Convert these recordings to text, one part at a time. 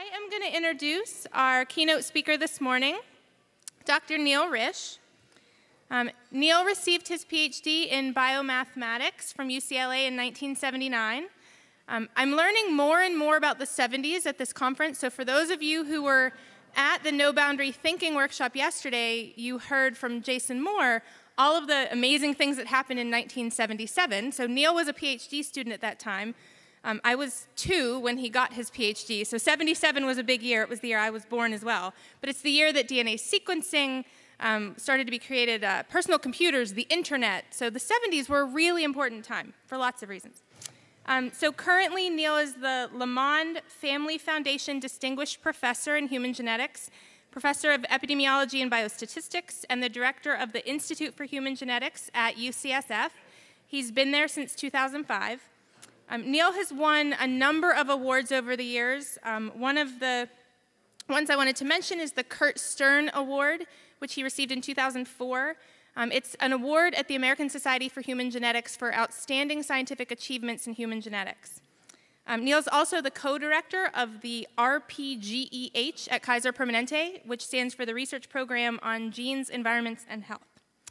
I am going to introduce our keynote speaker this morning, Dr. Niel Risch. Niel received his PhD in biomathematics from UCLA in 1979. I'm learning more and more about the 70s at this conference, so for those of you who were at the No Boundary Thinking workshop yesterday, you heard from Jason Moore all of the amazing things that happened in 1977. So Niel was a PhD student at that time. I was 2 when he got his PhD, so 77 was a big year. It was the year I was born as well. But it's the year that DNA sequencing started to be created, personal computers, the internet. So the 70s were a really important time for lots of reasons. So currently, Niel is the Lamond Family Foundation Distinguished Professor in Human Genetics, Professor of Epidemiology and Biostatistics, and the Director of the Institute for Human Genetics at UCSF. He's been there since 2005. Niel has won a number of awards over the years. One of the ones I wanted to mention is the Kurt Stern Award, which he received in 2004. It's an award at the American Society for Human Genetics for outstanding scientific achievements in human genetics. Niel's also the co-director of the RPGEH at Kaiser Permanente, which stands for the Research Program on Genes, Environments, and Health.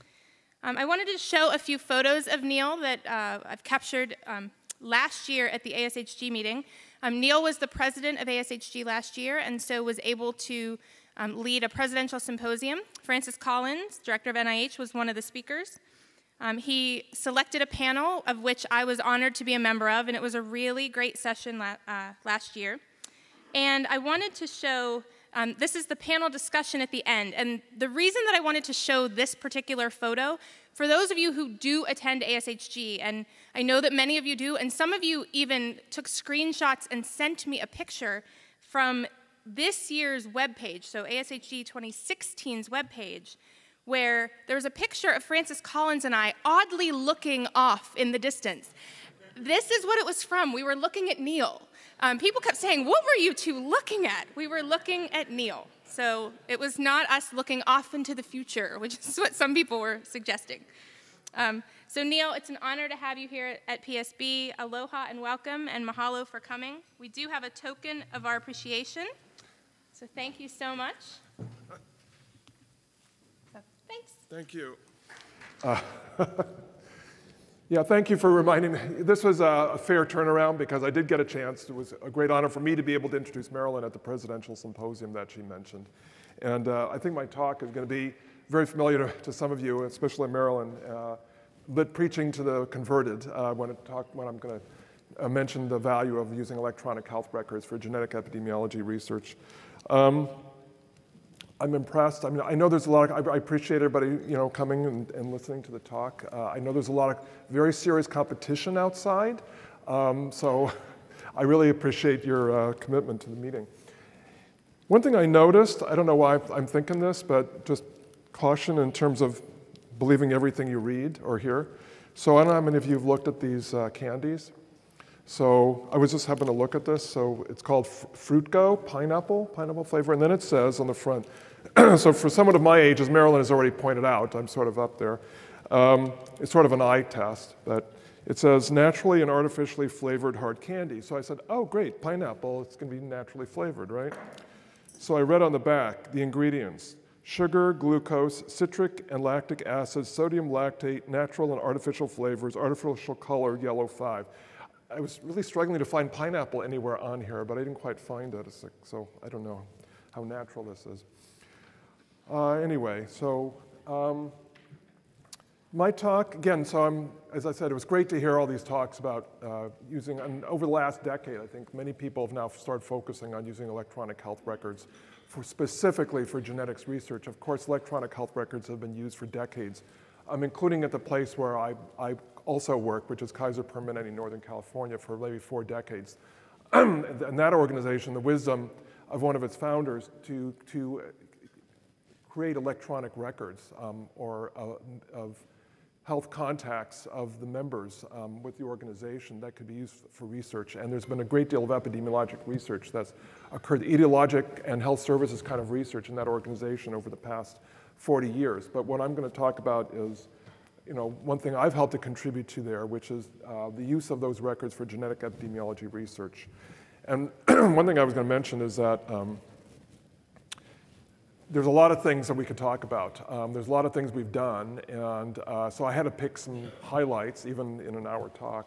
I wanted to show a few photos of Niel that I've captured last year at the ASHG meeting. Niel was the president of ASHG last year, and so was able to lead a presidential symposium. Francis Collins, director of NIH, was one of the speakers. He selected a panel of which I was honored to be a member of, and it was a really great session last year. And I wanted to show, this is the panel discussion at the end, and the reason that I wanted to show this particular photo, for those of you who do attend ASHG, and I know that many of you do, and some of you even took screenshots and sent me a picture from this year's webpage, so ASHG 2016's webpage, where there's a picture of Francis Collins and I oddly looking off in the distance. This is what it was from. We were looking at Niel. People kept saying, "What were you two looking at?" We were looking at Niel. So it was not us looking off into the future, which is what some people were suggesting. So Niel, it's an honor to have you here at PSB. Aloha and welcome, and mahalo for coming. We do have a token of our appreciation, so thank you so much. So, thanks. Thank you. Yeah, thank you for reminding me. This was a fair turnaround because I did get a chance. It was a great honor for me to be able to introduce Marilyn at the presidential symposium that she mentioned. And I think my talk is going to be very familiar to some of you, especially Marilyn, preaching to the converted when I'm going to mention the value of using electronic health records for genetic epidemiology research. I'm impressed. I mean, I know there's a lot of, I appreciate everybody, coming and listening to the talk. I know there's a lot of very serious competition outside, so I really appreciate your commitment to the meeting. One thing I noticed, I don't know why I'm thinking this, but just caution in terms of believing everything you read or hear. So I don't know how many of you have looked at these candies. So I was just having a look at this. So it's called Fruitgo, pineapple flavor. And then it says on the front, so for someone of my age, as Marilyn has already pointed out, I'm sort of up there, it's sort of an eye test, but it says naturally and artificially flavored hard candy. So I said, oh great, pineapple, it's gonna be naturally flavored, right? So I read on the back, the ingredients: sugar, glucose, citric and lactic acid, sodium lactate, natural and artificial flavors, artificial color, yellow 5. I was really struggling to find pineapple anywhere on here, but I didn't quite find it, so I don't know how natural this is. Anyway, so my talk, again, so as I said, it was great to hear all these talks about using, and over the last decade, I think many people have now started focusing on using electronic health records specifically for genetics research. Of course, electronic health records have been used for decades, including at the place where I also work, which is Kaiser Permanente in Northern California, for maybe 4 decades. And that organization, the wisdom of one of its founders to create electronic records of health contacts of the members with the organization that could be used for research. And there's been a great deal of epidemiologic research that's occurred, epidemiologic and health services kind of research in that organization over the past 40 years. But what I'm going to talk about is one thing I've helped to contribute to there, which is the use of those records for genetic epidemiology research. And one thing I was going to mention is that there's a lot of things that we could talk about. There's a lot of things we've done, and so I had to pick some highlights, even in an hour talk.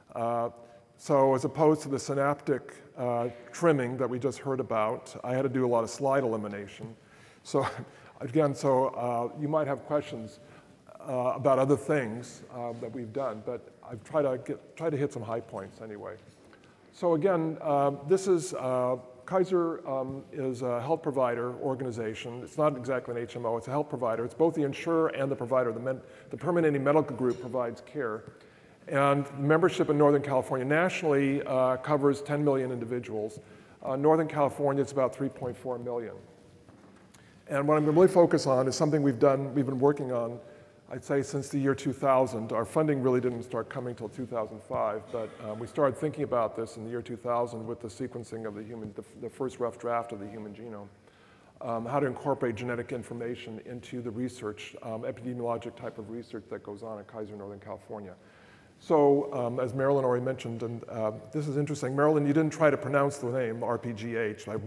So as opposed to the synaptic trimming that we just heard about, I had to do a lot of slide elimination. So again, you might have questions about other things that we've done, but I've tried to hit some high points anyway. So again, this is Kaiser is a health provider organization. It's not exactly an HMO, it's a health provider. It's both the insurer and the provider. The Permanente medical group provides care. And membership in Northern California nationally covers 10 million individuals. Northern California, it's about 3.4 million. And what I'm going to really focus on is something we've been working on, I'd say, since the year 2000. Our funding really didn't start coming till 2005, but we started thinking about this in the year 2000 with the sequencing of the first rough draft of the human genome, how to incorporate genetic information into the research, epidemiologic type of research that goes on at Kaiser Northern California. So as Marilyn already mentioned, and this is interesting, Marilyn, you didn't try to pronounce the name RPGEH, like,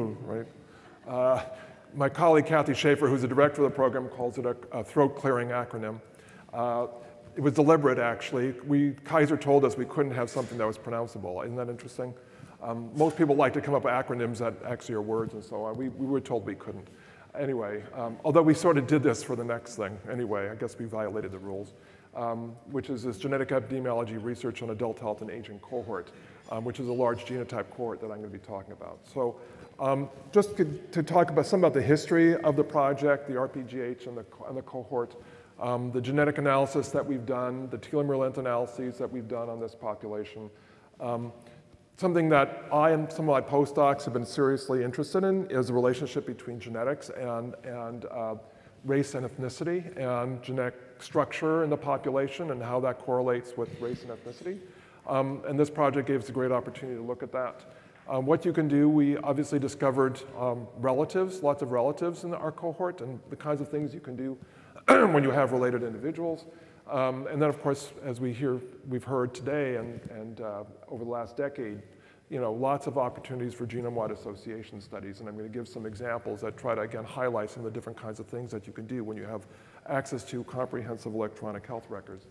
right? My colleague, Kathy Schaefer, who's the director of the program, calls it a throat-clearing acronym. It was deliberate, actually. Kaiser told us we couldn't have something that was pronounceable. Isn't that interesting? Most people like to come up with acronyms that actually are words and so on. We were told we couldn't. Anyway, although we sort of did this for the next thing. Anyway, I guess we violated the rules, which is this Genetic Epidemiology Research on Adult Health and Aging cohort, which is a large genotype cohort that I'm going to be talking about. So just to talk about some about the history of the project, the RPGEH and the cohort, the genetic analysis that we've done, the telomere length analyses that we've done on this population. Something that I and some of my postdocs have been seriously interested in is the relationship between genetics and race and ethnicity and genetic structure in the population and how that correlates with race and ethnicity. And this project gave us a great opportunity to look at that. What you can do, we obviously discovered relatives, lots of relatives in our cohort, and the kinds of things you can do when you have related individuals. And then, of course, as we've heard today and over the last decade, lots of opportunities for genome-wide association studies. And I'm going to give some examples that try to, again, highlight some of the different kinds of things that you can do when you have access to comprehensive electronic health records.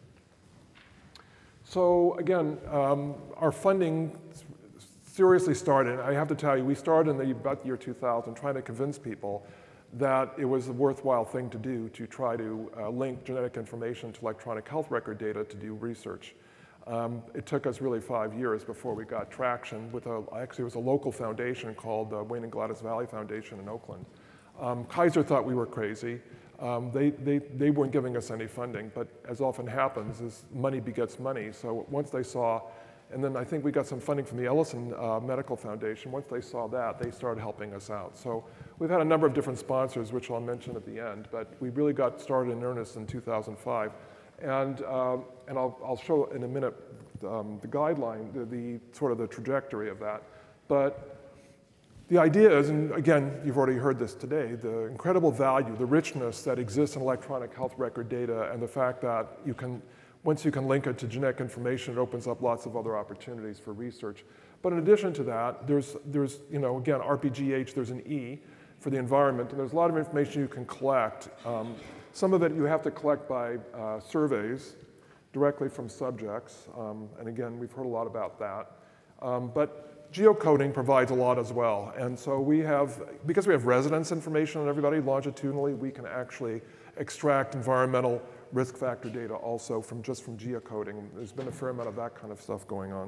So again, our funding seriously started. I have to tell you, we started in about the year 2000 trying to convince people that it was a worthwhile thing to do to try to link genetic information to electronic health record data to do research. It took us really 5 years before we got traction with actually it was a local foundation called the Wayne and Gladys Valley Foundation in Oakland. Kaiser thought we were crazy. They weren't giving us any funding, but as often happens, is money begets money. So once they saw, and then I think we got some funding from the Ellison Medical Foundation. Once they saw that, they started helping us out. So we've had a number of different sponsors, which I'll mention at the end, but we really got started in earnest in 2005. And I'll show in a minute the guideline, the sort of the trajectory of that. But the idea is, and again, you've already heard this today, the incredible value, the richness that exists in electronic health record data, and the fact that once you can link it to genetic information, it opens up lots of other opportunities for research. But in addition to that, there's again, RPGEH, there's an E for the environment, and there's a lot of information you can collect. Some of it you have to collect by surveys directly from subjects, and again, we've heard a lot about that. But geocoding provides a lot as well, and so because we have residence information on everybody longitudinally, we can actually extract environmental risk factor data also just from geocoding. There's been a fair amount of that kind of stuff going on.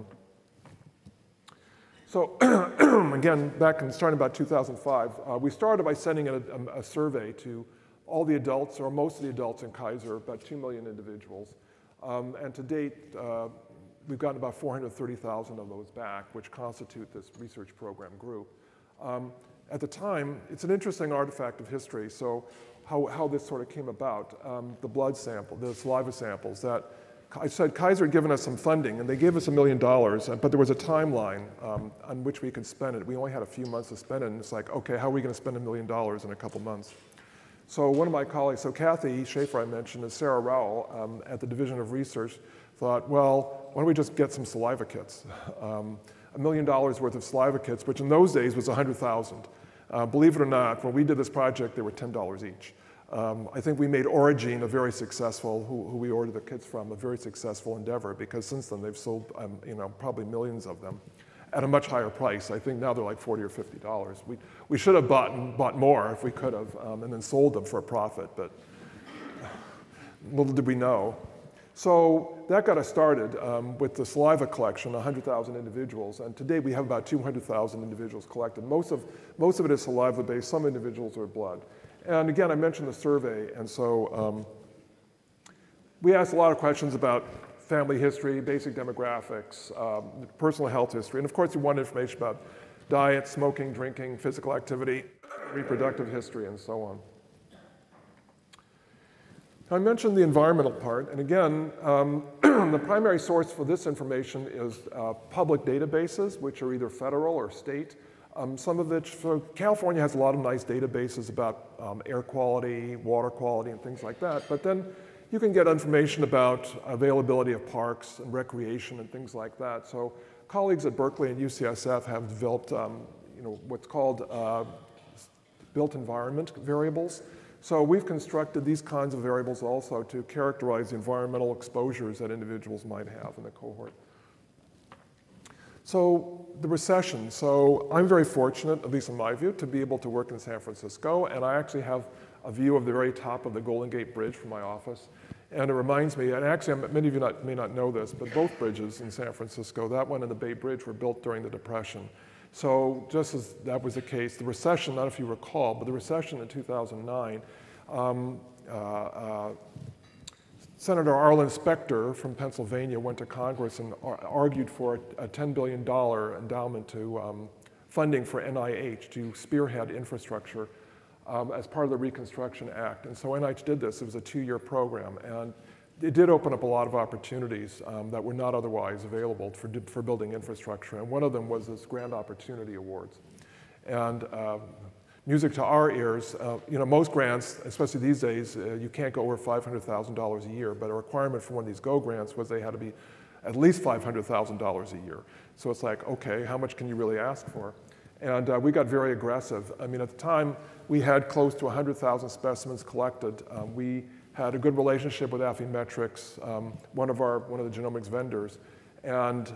So again, starting about 2005, we started by sending a survey to all the adults, or most of the adults in Kaiser, about 2 million individuals. And to date, we've gotten about 430,000 of those back, which constitute this research program group. At the time, it's an interesting artifact of history. So how this sort of came about, the blood sample, the saliva samples that I said Kaiser had given us some funding, and they gave us $1 million, but there was a timeline on which we could spend it. We only had a few months to spend it, and it's like, okay, how are we going to spend $1 million in a couple months? So one of my colleagues, so Kathy Schaefer I mentioned, and Sarah Rowell at the Division of Research thought, well, why don't we just get some saliva kits? $1 million worth of saliva kits, which in those days was 100,000. Believe it or not, when we did this project, they were $10 each. I think we made Origin a very successful, who we ordered the kits from, a very successful endeavor, because since then they've sold probably millions of them at a much higher price. I think now they're like $40 or $50. We should have bought more if we could have, and then sold them for a profit, but little did we know. So that got us started with the saliva collection, 100,000 individuals, and today we have about 200,000 individuals collected. Most of it is saliva-based, some individuals are blood. And again, I mentioned the survey, and so we asked a lot of questions about family history, basic demographics, personal health history, and of course we wanted information about diet, smoking, drinking, physical activity, reproductive history, and so on. I mentioned the environmental part, and again, the primary source for this information is public databases, which are either federal or state. Some of which, so California has a lot of nice databases about air quality, water quality, and things like that, but then you can get information about availability of parks and recreation and things like that. So colleagues at Berkeley and UCSF have developed what's called built environment variables. So we've constructed these kinds of variables also to characterize the environmental exposures that individuals might have in the cohort. So the recession. So I'm very fortunate, at least in my view, to be able to work in San Francisco, and I actually have a view of the very top of the Golden Gate Bridge from my office. And it reminds me, and actually many of you may not know this, but both bridges in San Francisco, that one and the Bay Bridge, were built during the Depression. So just as that was the case, the recession, not if you recall, but the recession in 2009, Senator Arlen Specter from Pennsylvania went to Congress and argued for a $10 billion endowment to funding for NIH to spearhead infrastructure as part of the Reconstruction Act. And so NIH did this. It was a 2-year program. And it did open up a lot of opportunities that were not otherwise available for building infrastructure. And one of them was this Grand Opportunity Awards. And music to our ears, most grants, especially these days, you can't go over $500,000 a year, but a requirement for one of these GO grants was they had to be at least $500,000 a year. So it's like, okay, how much can you really ask for? And we got very aggressive. I mean, at the time, we had close to 100,000 specimens collected. We had a good relationship with Affymetrix, one of the genomics vendors, and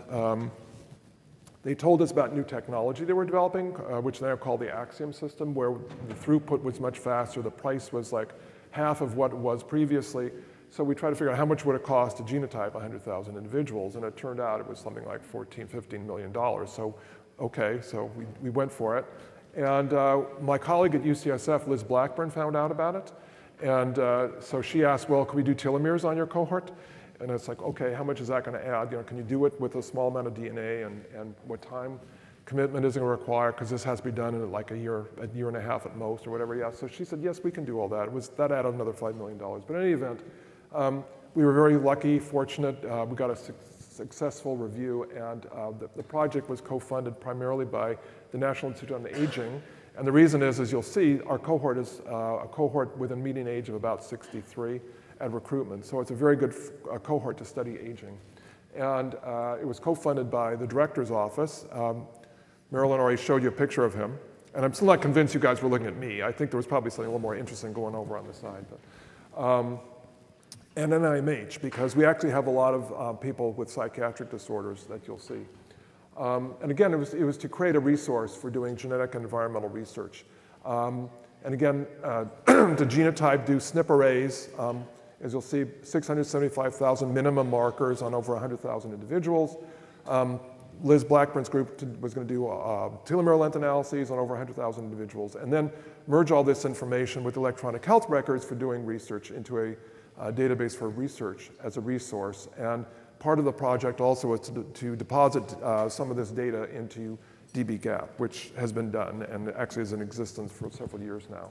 they told us about new technology they were developing, which they are called the Axiom system, where the throughput was much faster. The price was like half of what it was previously. So we tried to figure out how much would it cost to genotype 100,000 individuals, and it turned out it was something like $15 million. So, okay, so we went for it. And my colleague at UCSF, Liz Blackburn, found out about it. And so she asked, well, can we do telomeres on your cohort? And it's like, okay, how much is that going to add? Can you do it with a small amount of DNA, and what time commitment is it going to require? Because this has to be done in like a year and a half at most, or whatever. Yeah. So she said, yes, we can do all that. That added another $5 million. But in any event, we were very lucky, fortunate. We got a successful review, and the project was co-funded primarily by the National Institute on Aging. And the reason is, as you'll see, our cohort is a cohort with a median age of about 63 at recruitment. So it's a very good cohort to study aging. And it was co-funded by the director's office. Marilyn already showed you a picture of him. And I'm still not convinced you guys were looking at me. I think there was probably something a little more interesting going over on the side. But, and NIMH, because we actually have a lot of people with psychiatric disorders that you'll see. And again, it was to create a resource for doing genetic and environmental research. And again, to genotype, do SNP arrays, as you'll see, 675,000 minimum markers on over 100,000 individuals. Liz Blackburn's group was going to do telomere length analyses on over 100,000 individuals, and then merge all this information with electronic health records for doing research into a database for research as a resource. And part of the project also was to deposit some of this data into dbGaP, which has been done and actually is in existence for several years now.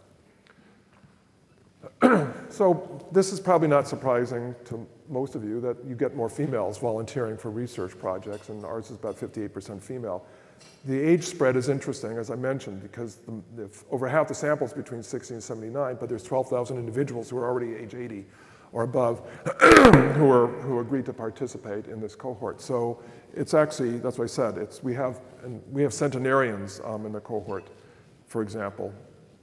So this is probably not surprising to most of you that you get more females volunteering for research projects, and ours is about 58% female. The age spread is interesting, as I mentioned, because over half the samples between 60 and 79, but there's 12,000 individuals who are already age 80. or above who agreed to participate in this cohort. So it's actually, that's what I said, we have centenarians in the cohort, for example.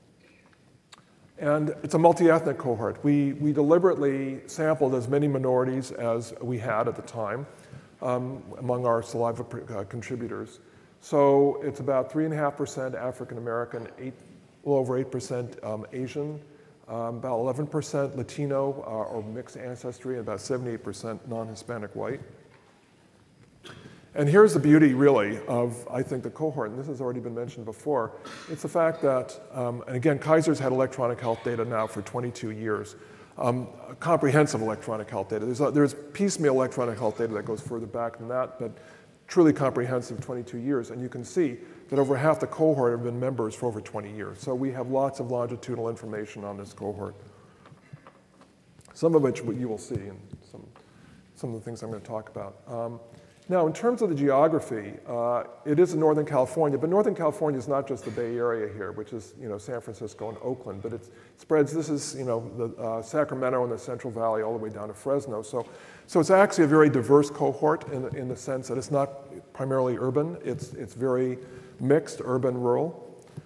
And it's a multi-ethnic cohort. We deliberately sampled as many minorities as we had at the time among our saliva contributors. So it's about 3.5% African American, a little over 8% Asian, about 11% Latino or mixed ancestry, and about 78% non-Hispanic white. And here's the beauty, really, of, I think, the cohort, and this has already been mentioned before. It's the fact that, and again, Kaiser's had electronic health data now for 22 years, comprehensive electronic health data. There's piecemeal electronic health data that goes further back than that, but truly comprehensive 22 years. And you can see that over half the cohort have been members for over 20 years. So we have lots of longitudinal information on this cohort, some of which you will see in some of the things I'm going to talk about. Now, in terms of the geography, it is in Northern California, but Northern California is not just the Bay Area here, which is San Francisco and Oakland, but it spreads. This is the Sacramento and the Central Valley all the way down to Fresno. So it's actually a very diverse cohort in the sense that it's not primarily urban. It's very mixed, urban, rural.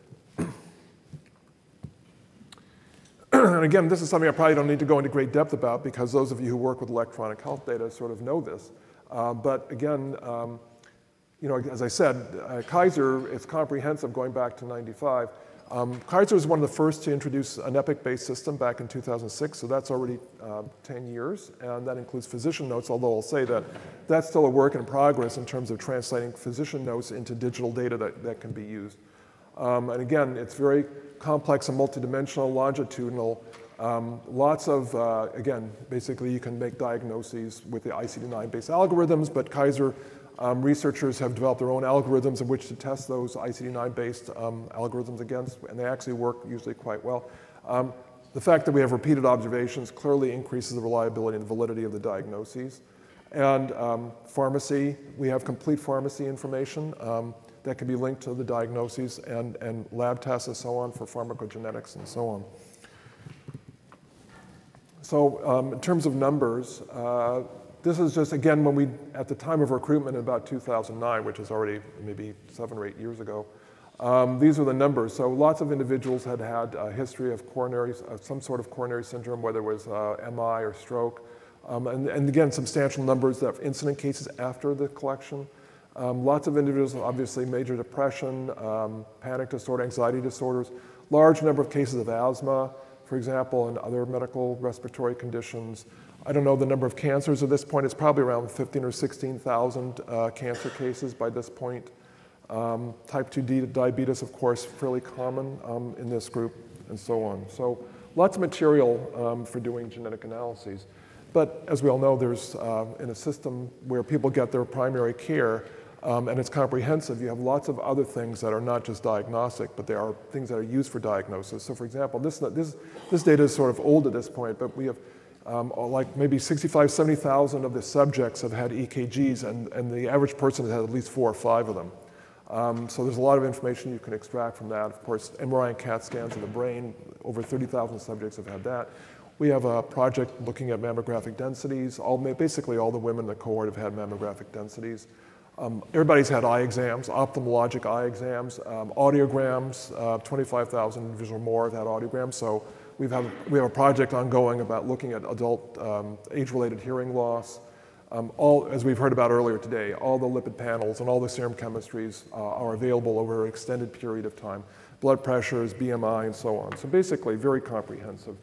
And again, this is something I probably don't need to go into great depth about because those of you who work with electronic health data sort of know this. But again, as I said, Kaiser is comprehensive going back to '95. Kaiser was one of the first to introduce an Epic-based system back in 2006, so that's already 10 years, and that includes physician notes, although I'll say that that's still a work in progress in terms of translating physician notes into digital data that can be used. And again, it's very complex and multidimensional, longitudinal. Lots of, again, basically you can make diagnoses with the ICD9-based algorithms, but Kaiser researchers have developed their own algorithms in which to test those ICD9-based algorithms against, and they actually work usually quite well. The fact that we have repeated observations clearly increases the reliability and validity of the diagnoses. And pharmacy, we have complete pharmacy information that can be linked to the diagnoses and lab tests and so on for pharmacogenetics and so on. So in terms of numbers, this is just, again, when we, at the time of recruitment in about 2009, which is already maybe 7 or 8 years ago, these are the numbers. So lots of individuals had had a history of some sort of coronary syndrome, whether it was MI or stroke. And again, substantial numbers of incident cases after the collection. Lots of individuals, obviously, major depression, panic disorder, anxiety disorders, large number of cases of asthma, for example, and other medical respiratory conditions. I don't know the number of cancers at this point. It's probably around 15 or 16,000 cancer cases by this point. Type 2 diabetes, of course, fairly common in this group, and so on. So lots of material for doing genetic analyses. But as we all know, there's in a system where people get their primary care, and it's comprehensive, you have lots of other things that are not just diagnostic, but there are things that are used for diagnosis. So for example, this data is sort of old at this point, but we have like maybe 65, 70,000 of the subjects have had EKGs, and the average person has had at least 4 or 5 of them. So there's a lot of information you can extract from that. Of course, MRI and CAT scans of the brain, over 30,000 subjects have had that. We have a project looking at mammographic densities. Basically all the women in the cohort have had mammographic densities. Everybody's had eye exams, ophthalmologic eye exams, audiograms, 25,000 individuals or more have had audiograms. So we have a project ongoing about looking at adult age-related hearing loss. As we've heard about earlier today, all the lipid panels and all the serum chemistries are available over an extended period of time. Blood pressures, BMI, and so on. So basically, very comprehensive.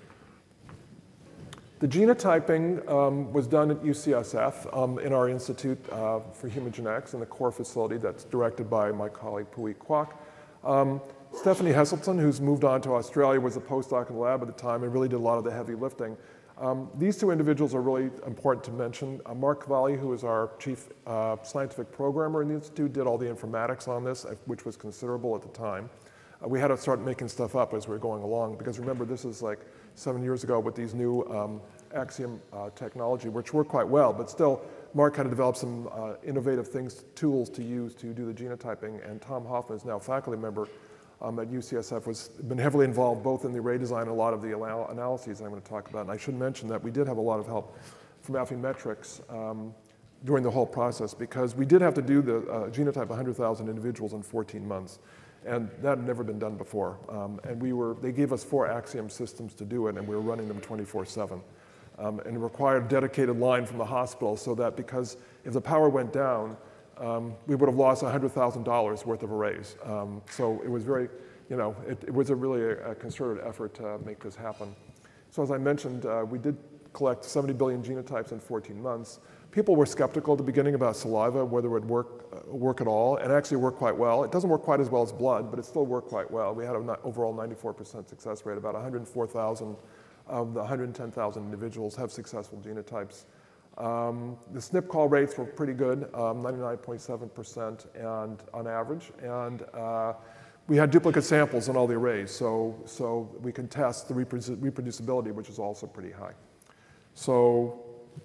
The genotyping was done at UCSF in our Institute for Human Genetics in the core facility that's directed by my colleague Pui Kwok. Stephanie Hesselton, who's moved on to Australia, was a postdoc in the lab at the time and really did a lot of the heavy lifting. These 2 individuals are really important to mention. Mark Cavalli, who is our chief scientific programmer in the Institute, did all the informatics on this, which was considerable at the time. We had to start making stuff up as we were going along, because remember, this is like 7 years ago with these new Axiom technology, which worked quite well, but still, Mark had to develop some innovative tools to use to do the genotyping, and Tom Hoffman is now a faculty member at UCSF has been heavily involved both in the array design and a lot of the analyses I'm going to talk about. And I should mention that we did have a lot of help from Affymetrix during the whole process, because we did have to do the genotype 100,000 individuals in 14 months. And that had never been done before. And they gave us 4 Axiom systems to do it, and we were running them 24/7. And it required a dedicated line from the hospital, so that because if the power went down, we would have lost $100,000 worth of arrays. So it was very, it was really a concerted effort to make this happen. So as I mentioned, we did collect 70 billion genotypes in 14 months. People were skeptical at the beginning about saliva, whether it would work at all, and actually worked quite well. It doesn't work quite as well as blood, but it still worked quite well. We had an overall 94% success rate. About 104,000 of the 110,000 individuals have successful genotypes. The SNP call rates were pretty good, 99.7% and on average, and we had duplicate samples in all the arrays, so we can test the reproducibility, which is also pretty high. So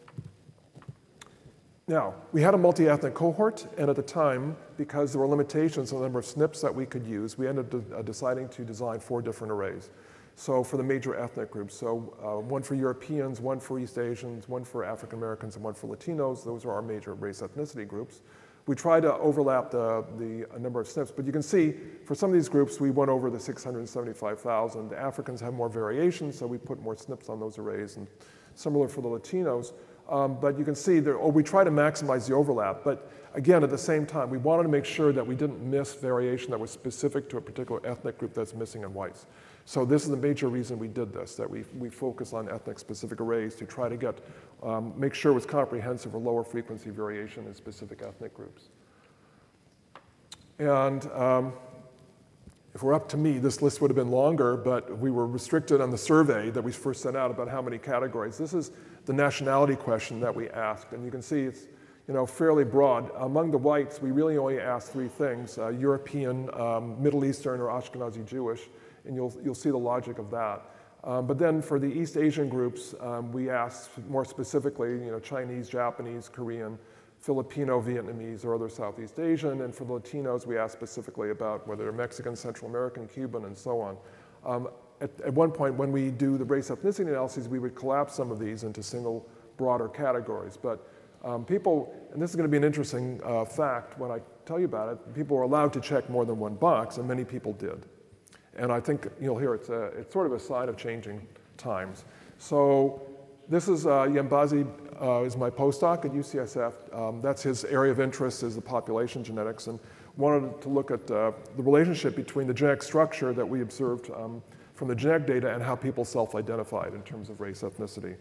now, we had a multi-ethnic cohort, and at the time, because there were limitations on the number of SNPs that we could use, we ended up deciding to design 4 different arrays. So for the major ethnic groups, so one for Europeans, one for East Asians, one for African Americans, and one for Latinos. Those are our major race ethnicity groups. We tried to overlap the number of SNPs, but you can see for some of these groups, we went over the 675,000. The Africans have more variation, so we put more SNPs on those arrays, and similar for the Latinos. But you can see we try to maximize the overlap. But again, at the same time, we wanted to make sure that we didn't miss variation that was specific to a particular ethnic group that's missing in whites. So this is the major reason we did this, that we focus on ethnic-specific arrays to try to make sure it was comprehensive for lower frequency variation in specific ethnic groups. And if it were up to me, this list would have been longer, but we were restricted on the survey that we first sent out about how many categories. This is the nationality question that we asked, and you can see it's fairly broad. Among the whites, we really only asked 3 things: European, Middle Eastern, or Ashkenazi Jewish, and you'll see the logic of that. But then for the East Asian groups, we asked more specifically, Chinese, Japanese, Korean, Filipino, Vietnamese, or other Southeast Asian. And for the Latinos, we asked specifically about whether they're Mexican, Central American, Cuban, and so on. At one point, when we do the race ethnicity analyses, we would collapse some of these into single broader categories. But people, and this is going to be an interesting fact when I tell you about it, people were allowed to check more than one box, and many people did. And I think you'll hear it's sort of a sign of changing times. So this is Yambazi is my postdoc at UCSF. That's his area of interest, is the population genetics, and wanted to look at the relationship between the genetic structure that we observed from the genetic data and how people self-identified in terms of race ethnicity.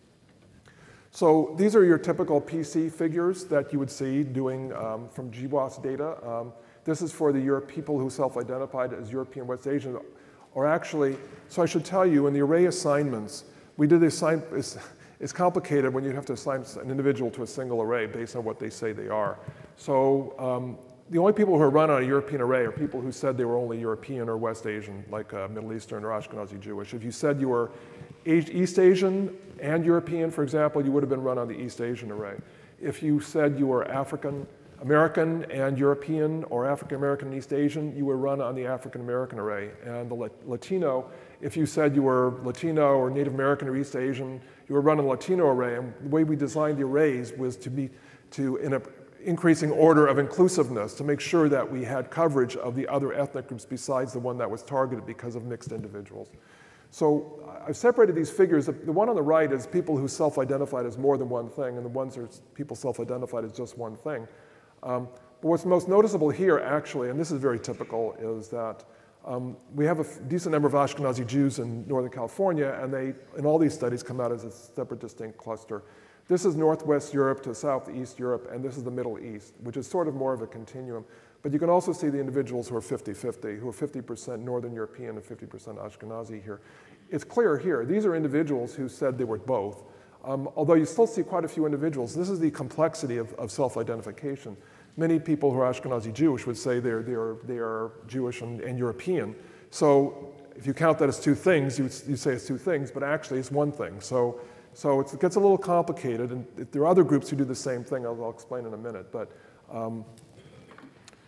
So these are your typical PC figures that you would see doing from GWAS data. This is for the people who self-identified as European West Asian, or actually, so I should tell you, in the array assignments, we did assign, it's complicated when you have to assign an individual to a single array based on what they say they are. So the only people who are run on a European array are people who said they were only European or West Asian, like Middle Eastern or Ashkenazi Jewish. If you said you were East Asian and European, for example, you would have been run on the East Asian array. If you said you were African American and European, or African American and East Asian, you were run on the African American array. And the Latino, if you said you were Latino or Native American or East Asian, you were run on the Latino array. And the way we designed the arrays was in an increasing order of inclusiveness, to make sure that we had coverage of the other ethnic groups besides the one that was targeted because of mixed individuals. So I've separated these figures. The one on the right is people who self-identified as more than one thing, and the ones that are people self-identified as just one thing. But what's most noticeable here, actually, and this is very typical, is that we have a decent number of Ashkenazi Jews in Northern California, and they, in all these studies, come out as a separate, distinct cluster. This is Northwest Europe to Southeast Europe, and this is the Middle East, which is sort of more of a continuum. But you can also see the individuals who are 50-50, who are 50% Northern European and 50% Ashkenazi here. It's clear here, these are individuals who said they were both. Although you still see quite a few individuals, this is the complexity of self-identification. Many people who are Ashkenazi Jewish would say they are Jewish and European. So if you count that as 2 things, you say it's 2 things, but actually it's 1 thing. So it gets a little complicated, and there are other groups who do the same thing, I'll explain in a minute. But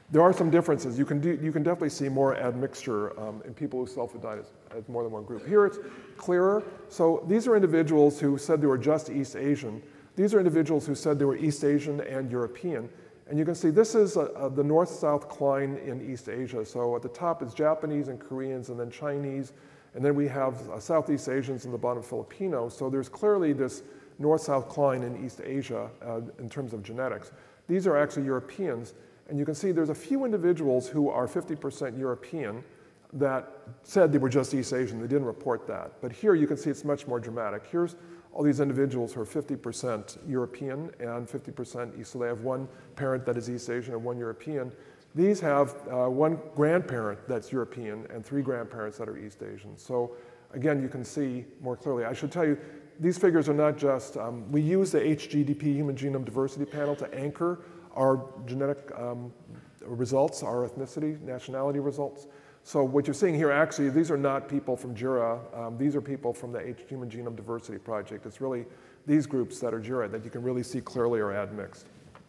There are some differences. You can definitely see more admixture in people who self-identify as more than one group. Here it's clearer. So these are individuals who said they were just East Asian. These are individuals who said they were East Asian and European. And you can see this is the north-south cline in East Asia. So at the top is Japanese and Koreans and then Chinese. And then we have Southeast Asians and the bottom Filipinos. So there's clearly this north-south cline in East Asia in terms of genetics. These are actually Europeans. And you can see there's a few individuals who are 50% European that said they were just East Asian. They didn't report that. But here you can see it's much more dramatic. Here's all these individuals who are 50% European and 50% East. So they have one parent that is East Asian and one European. These have one grandparent that's European and 3 grandparents that are East Asian. So again, you can see more clearly. I should tell you, these figures are not just, we use the HGDP, Human Genome Diversity Panel, to anchor our genetic results, our ethnicity, nationality results. So what you're seeing here, actually, these are not people from GERA. These are people from the Human Genome Diversity Project. It's really these groups that are GERA that you can really see clearly are admixed.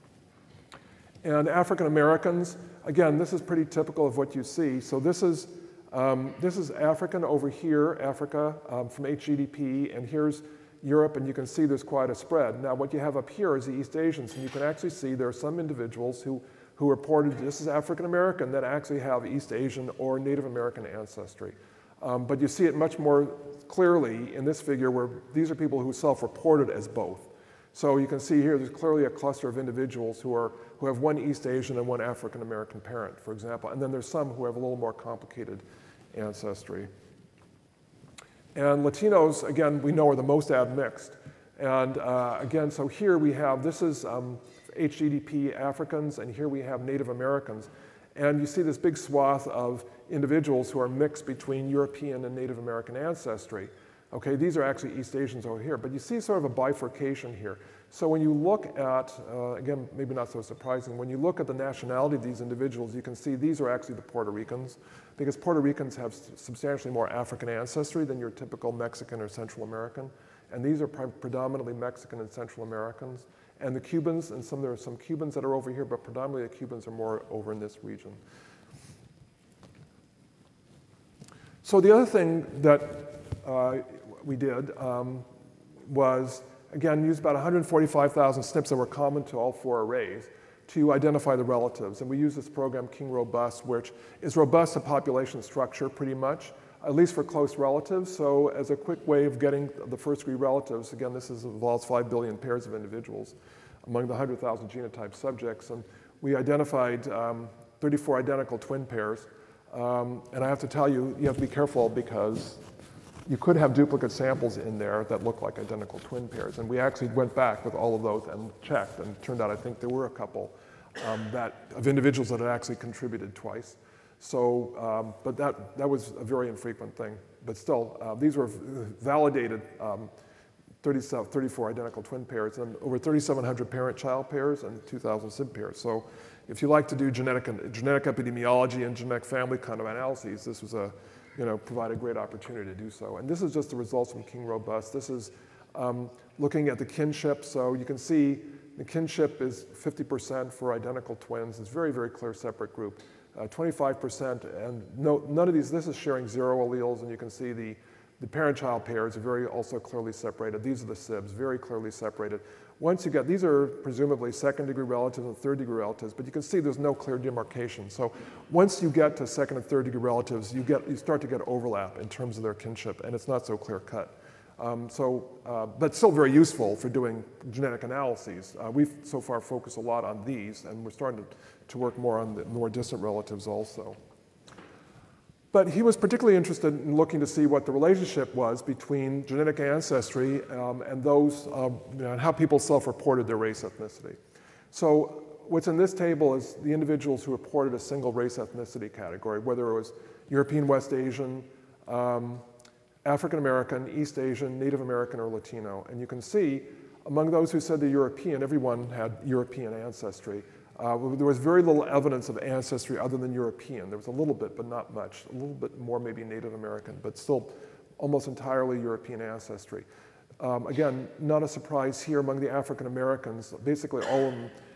And African Americans, again, this is pretty typical of what you see. So this is African over here, Africa from HGDP, and here's Europe, and you can see there's quite a spread. Now what you have up here is the East Asians, and you can actually see there are some individuals who reported this is African American that actually have East Asian or Native American ancestry. But you see it much more clearly in this figure where these are people who self-reported as both. So you can see here there's clearly a cluster of individuals who have one East Asian and one African American parent, for example. And then there's some who have a little more complicated ancestry. And Latinos, again, we know are the most admixed. And again, so here we have, this is HGDP Africans, and here we have Native Americans. And you see this big swath of individuals who are mixed between European and Native American ancestry. Okay, these are actually East Asians over here, but you see sort of a bifurcation here. So when you look at, again, maybe not so surprising, when you look at the nationality of these individuals, you can see these are actually the Puerto Ricans, because Puerto Ricans have substantially more African ancestry than your typical Mexican or Central American. And these are predominantly Mexican and Central Americans. And the Cubans, and there are some Cubans that are over here, but predominantly the Cubans are more over in this region. So the other thing that we did was, again, use about 145,000 SNPs that were common to all 4 arrays to identify the relatives. And we use this program, KingRobust, which is robust to population structure pretty much, at least for close relatives. So as a quick way of getting the first-degree relatives, again, this involves 5 billion pairs of individuals among the 100,000 genotype subjects. And we identified 34 identical twin pairs. And I have to tell you, you have to be careful because you could have duplicate samples in there that look like identical twin pairs. And we actually went back with all of those and checked. And it turned out I think there were a couple of individuals that had actually contributed twice. So, but that was a very infrequent thing. But still, these were validated 34 identical twin pairs and over 3,700 parent-child pairs and 2,000 SIB pairs. So if you like to do genetic epidemiology and genetic family kind of analyses, this was provide a great opportunity to do so. And this is just the results from KingRobust. This is looking at the kinship. So you can see the kinship is 50% for identical twins. It's very, very clear separate group. 25%, and none of these, this is sharing 0 alleles, and you can see the parent-child pairs are very also clearly separated. These are the SIBs, very clearly separated. Once you get, these are presumably 2nd-degree relatives and 3rd-degree relatives, but you can see there's no clear demarcation. So once you get to 2nd and 3rd-degree relatives, you start to get overlap in terms of their kinship, and it's not so clear-cut. But still very useful for doing genetic analyses. We've so far focused a lot on these, and we're starting to work more on the more distant relatives also. But he was particularly interested in looking to see what the relationship was between genetic ancestry and those, and how people self-reported their race ethnicity. So what's in this table is the individuals who reported a single race ethnicity category, whether it was European, West Asian, African American, East Asian, Native American, or Latino. And you can see among those who said they're European, everyone had European ancestry. There was very little evidence of ancestry other than European. There was a little bit, but not much. A little bit more maybe Native American, but still almost entirely European ancestry. Again, not a surprise here among the African Americans. Basically all of them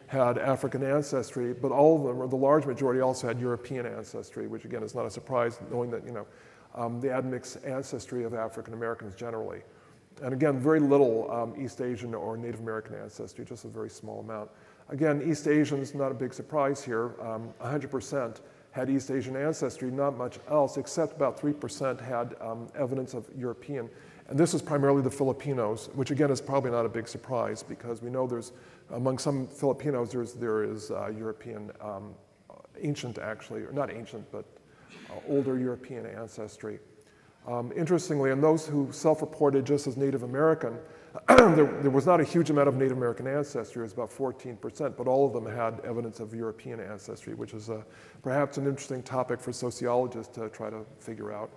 had African ancestry, but all of them, or the large majority, also had European ancestry, which again is not a surprise, knowing that the admixed ancestry of African Americans generally. And again, very little East Asian or Native American ancestry, just a very small amount. Again, East Asians, not a big surprise here, 100% had East Asian ancestry, not much else, except about 3% had evidence of European. And this is primarily the Filipinos, which again is probably not a big surprise because we know there's, among some Filipinos, there is European, ancient actually, or not ancient, but older European ancestry. Interestingly, and those who self-reported just as Native American, there was not a huge amount of Native American ancestry, it was about 14%, but all of them had evidence of European ancestry, which is perhaps an interesting topic for sociologists to try to figure out.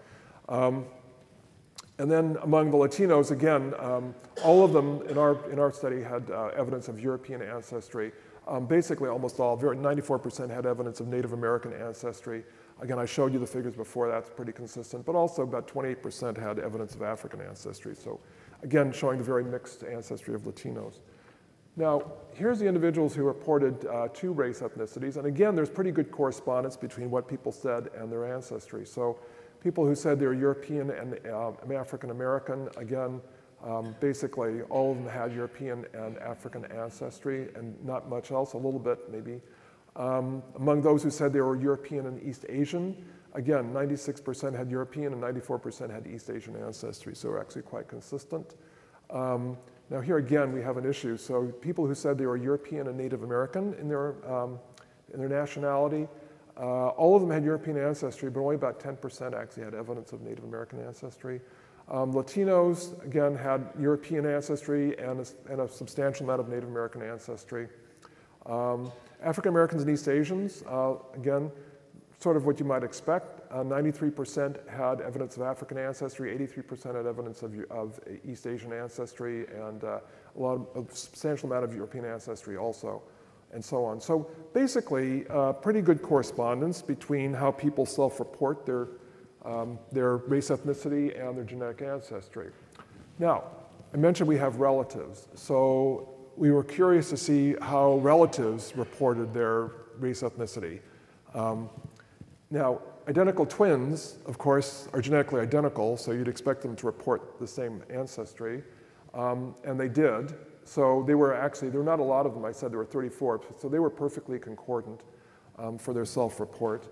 And then among the Latinos, again, all of them in our study had evidence of European ancestry. Basically almost all, 94% had evidence of Native American ancestry. Again, I showed you the figures before, that's pretty consistent, but also about 28% had evidence of African ancestry. So again, showing the very mixed ancestry of Latinos. Now, here's the individuals who reported 2 race ethnicities, and again, there's pretty good correspondence between what people said and their ancestry. So people who said they were European and African American, again, basically all of them had European and African ancestry and not much else, a little bit maybe. Among those who said they were European and East Asian, again, 96% had European and 94% had East Asian ancestry, so we're actually quite consistent. Now here again, we have an issue. So people who said they were European and Native American in their nationality, all of them had European ancestry, but only about 10% actually had evidence of Native American ancestry. Latinos, again, had European ancestry and a substantial amount of Native American ancestry. African Americans and East Asians, again, sort of what you might expect. 93% had evidence of African ancestry, 83% had evidence of East Asian ancestry, and a substantial amount of European ancestry also, and so on. So basically, pretty good correspondence between how people self-report their race ethnicity and their genetic ancestry. Now, I mentioned we have relatives. So we were curious to see how relatives reported their race ethnicity. Now, identical twins, of course, are genetically identical, so you'd expect them to report the same ancestry, and they did. So they were actually, there were not a lot of them, I said there were 34, so they were perfectly concordant for their self-report.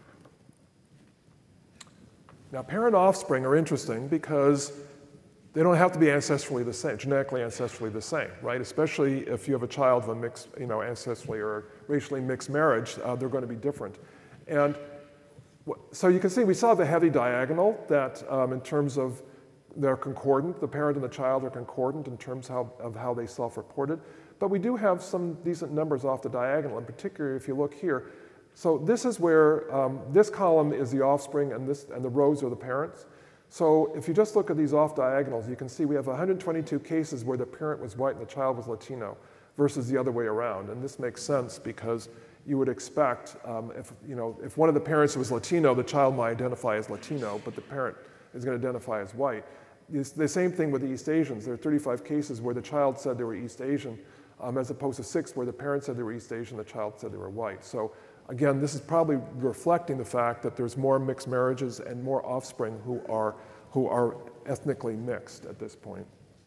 Now, parent offspring are interesting because they don't have to be ancestrally the same, genetically ancestrally the same, right? Especially if you have a child of a mixed, ancestrally or racially mixed marriage, they're going to be different. And so you can see we saw the heavy diagonal that in terms of they're concordant, the parent and the child are concordant in terms of how they self-reported. But we do have some decent numbers off the diagonal, in particular if you look here. So this is where this column is the offspring and the rows are the parents. So if you just look at these off diagonals, you can see we have 122 cases where the parent was white and the child was Latino versus the other way around. And this makes sense because you would expect if one of the parents was Latino, the child might identify as Latino, but the parent is going to identify as white. It's the same thing with the East Asians. There are 35 cases where the child said they were East Asian, as opposed to 6 where the parent said they were East Asian, the child said they were white. So again, this is probably reflecting the fact that there's more mixed marriages and more offspring who are ethnically mixed at this point.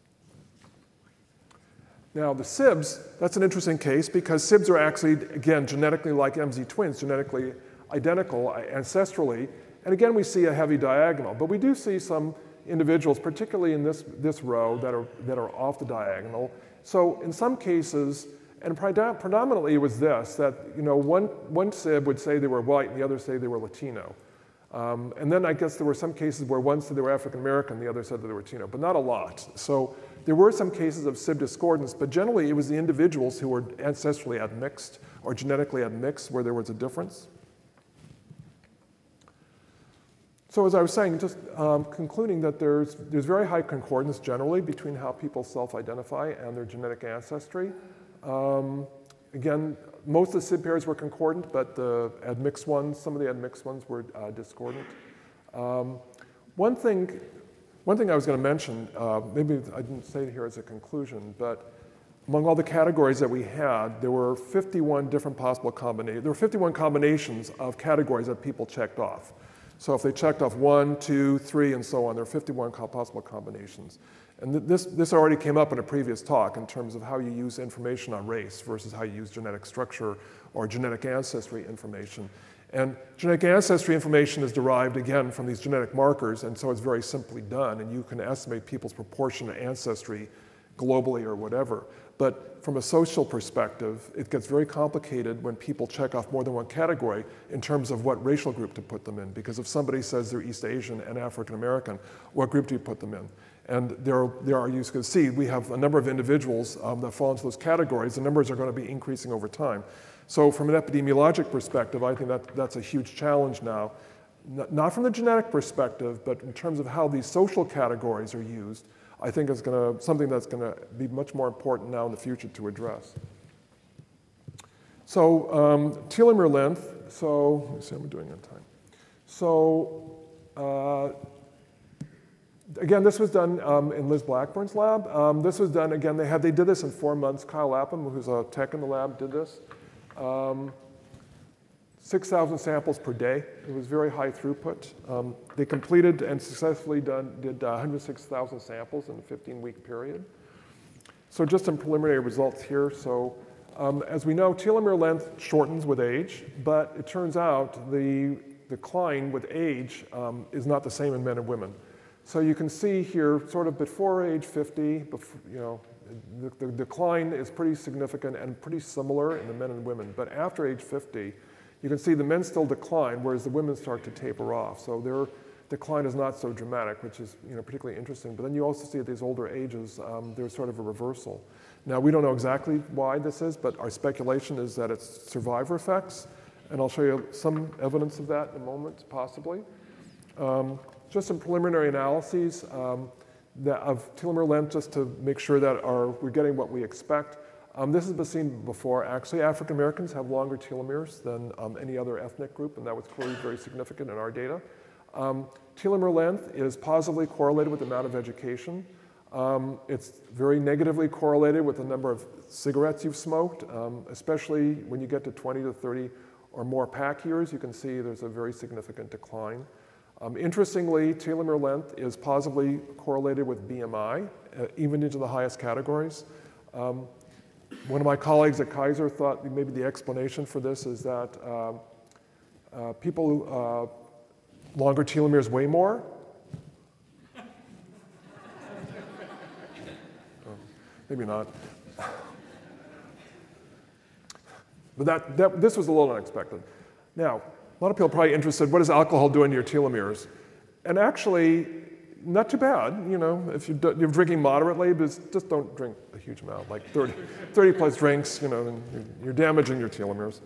Now the SIBs, that's an interesting case because SIBs are actually, again, genetically like MZ twins, genetically identical ancestrally. And again, we see a heavy diagonal, but we do see some individuals, particularly in this row, that are off the diagonal. So in some cases, and predominantly it was this, that one SIB would say they were white and the other say they were Latino. And then I guess there were some cases where one said they were African American, the other said that they were Latino, but not a lot. So there were some cases of SIB discordance, but generally it was the individuals who were ancestrally admixed or genetically admixed where there was a difference. So as I was saying, just concluding that there's very high concordance generally between how people self-identify and their genetic ancestry. Again, most of the SIB pairs were concordant, but the admixed ones, some of the admixed ones were discordant. One thing I was going to mention, maybe I didn't say it here as a conclusion, but among all the categories that we had, there were 51 different possible combinations. There were 51 combinations of categories that people checked off. So if they checked off 1, 2, 3, and so on, there are 51 possible combinations. And this already came up in a previous talk in terms of how you use information on race versus how you use genetic structure or genetic ancestry information. And genetic ancestry information is derived, again, from these genetic markers, and so it's very simply done, and you can estimate people's proportion to ancestry globally or whatever. But from a social perspective, it gets very complicated when people check off more than one category in terms of what racial group to put them in. Because if somebody says they're East Asian and African American, what group do you put them in? And there are, you can see, we have a number of individuals that fall into those categories. The numbers are going to be increasing over time. So from an epidemiologic perspective, I think that's a huge challenge now. Not from the genetic perspective, but in terms of how these social categories are used, I think is something that's going to be much more important now in the future to address. So telomere length. So let me see how I'm doing on time. So again, this was done in Liz Blackburn's lab. This was done, again, they did this in 4 months. Kyle Lapham, who's a tech in the lab, did this. 6,000 samples per day. It was very high throughput. They completed and successfully did 106,000 samples in a 15-week period. So just some preliminary results here. So as we know, telomere length shortens with age, but it turns out the decline with age is not the same in men and women. So you can see here, sort of before age 50, the decline is pretty significant and pretty similar in the men and women. But after age 50, you can see the men still decline, whereas the women start to taper off. So their decline is not so dramatic, which is particularly interesting. But then you also see at these older ages, there's sort of a reversal. Now, we don't know exactly why this is, but our speculation is that it's survivor effects. And I'll show you some evidence of that in a moment, possibly. Just some preliminary analyses of telomere length, just to make sure that we're getting what we expect. This has been seen before. Actually, African Americans have longer telomeres than any other ethnic group, and that was clearly very significant in our data. Telomere length is positively correlated with the amount of education. It's very negatively correlated with the number of cigarettes you've smoked, especially when you get to 20 to 30 or more pack years. You can see there's a very significant decline. Interestingly, telomere length is positively correlated with BMI, even into the highest categories. One of my colleagues at Kaiser thought maybe the explanation for this is that people longer telomeres weigh more. Maybe not. But this was a little unexpected. Now, a lot of people are probably interested, what does alcohol do to your telomeres? And actually, not too bad. If you're drinking moderately, but just don't drink a huge amount, like 30 plus drinks, and you're damaging your telomeres.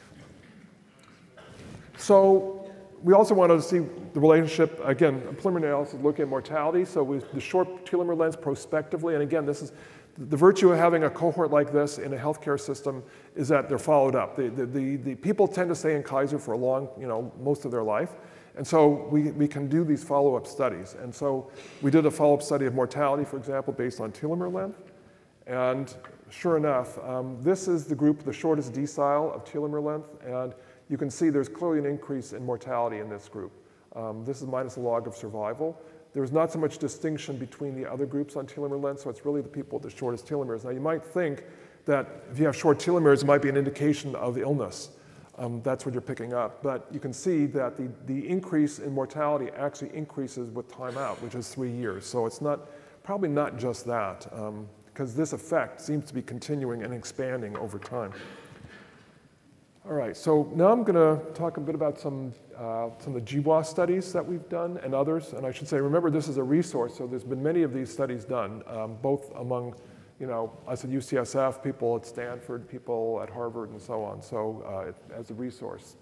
So we also wanted to see the relationship, again, a preliminary analysis looking at mortality. So the short telomere length prospectively, and again, this is the virtue of having a cohort like this in a healthcare system is that they're followed up. The people tend to stay in Kaiser for a long, most of their life. And so we can do these follow-up studies. And so we did a follow-up study of mortality, for example, based on telomere length. And sure enough, this is the group, the shortest decile of telomere length. And you can see there's clearly an increase in mortality in this group. This is minus the log of survival. There's not so much distinction between the other groups on telomere length, so it's really the people with the shortest telomeres. Now, you might think that if you have short telomeres, it might be an indication of illness. That's what you're picking up. But you can see that the increase in mortality actually increases with time out, which is 3 years. So it's probably not just that, because this effect seems to be continuing and expanding over time. All right, so now I'm going to talk a bit about some of the GWAS studies that we've done and others. And I should say, remember, this is a resource, so there's been many of these studies done, both among us at UCSF, people at Stanford, people at Harvard, and so on, so as a resource.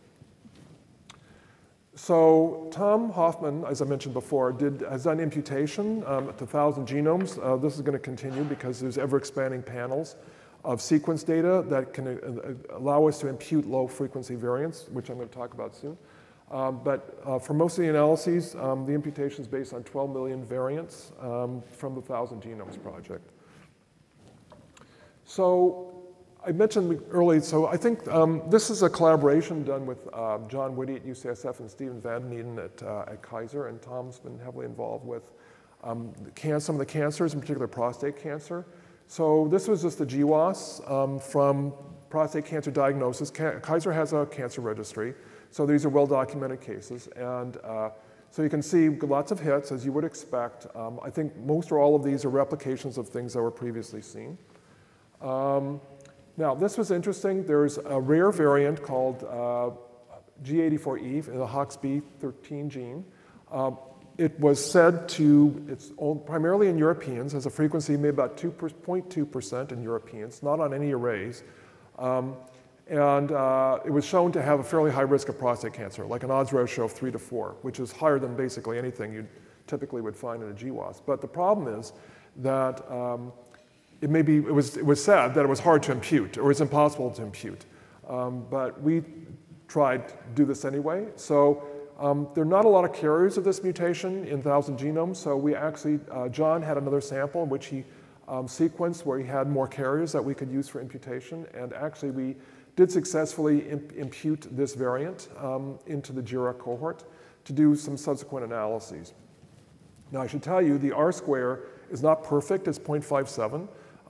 So Tom Hoffman, as I mentioned before, has done imputation to 1,000 genomes. This is going to continue because there's ever-expanding panels of sequence data that can allow us to impute low-frequency variants, which I'm going to talk about soon. But for most of the analyses, the imputation is based on 12 million variants from the 1,000 Genomes project. So I mentioned earlier, so I think this is a collaboration done with John Whitty at UCSF and Stephen Van Den at Kaiser, and Tom's been heavily involved with some of the cancers, in particular prostate cancer. So this was just the GWAS from prostate cancer diagnosis. Kaiser has a cancer registry, so these are well-documented cases. And so you can see lots of hits, as you would expect. I think most or all of these are replications of things that were previously seen. Now, this was interesting. There's a rare variant called G84E, the HOXB13 gene. It was said to, it's primarily in Europeans, has a frequency maybe about 2.2% in Europeans, not on any arrays. And it was shown to have a fairly high risk of prostate cancer, like an odds ratio of 3 to 4, which is higher than basically anything you typically would find in a GWAS. But the problem is that it was said that it was hard to impute, or it's impossible to impute. But we tried to do this anyway. So there are not a lot of carriers of this mutation in 1,000 genomes. So we actually, John had another sample in which he sequenced where he had more carriers that we could use for imputation. And actually, we did successfully impute this variant into the GERA cohort to do some subsequent analyses. Now, I should tell you, the R-square is not perfect. It's 0.57.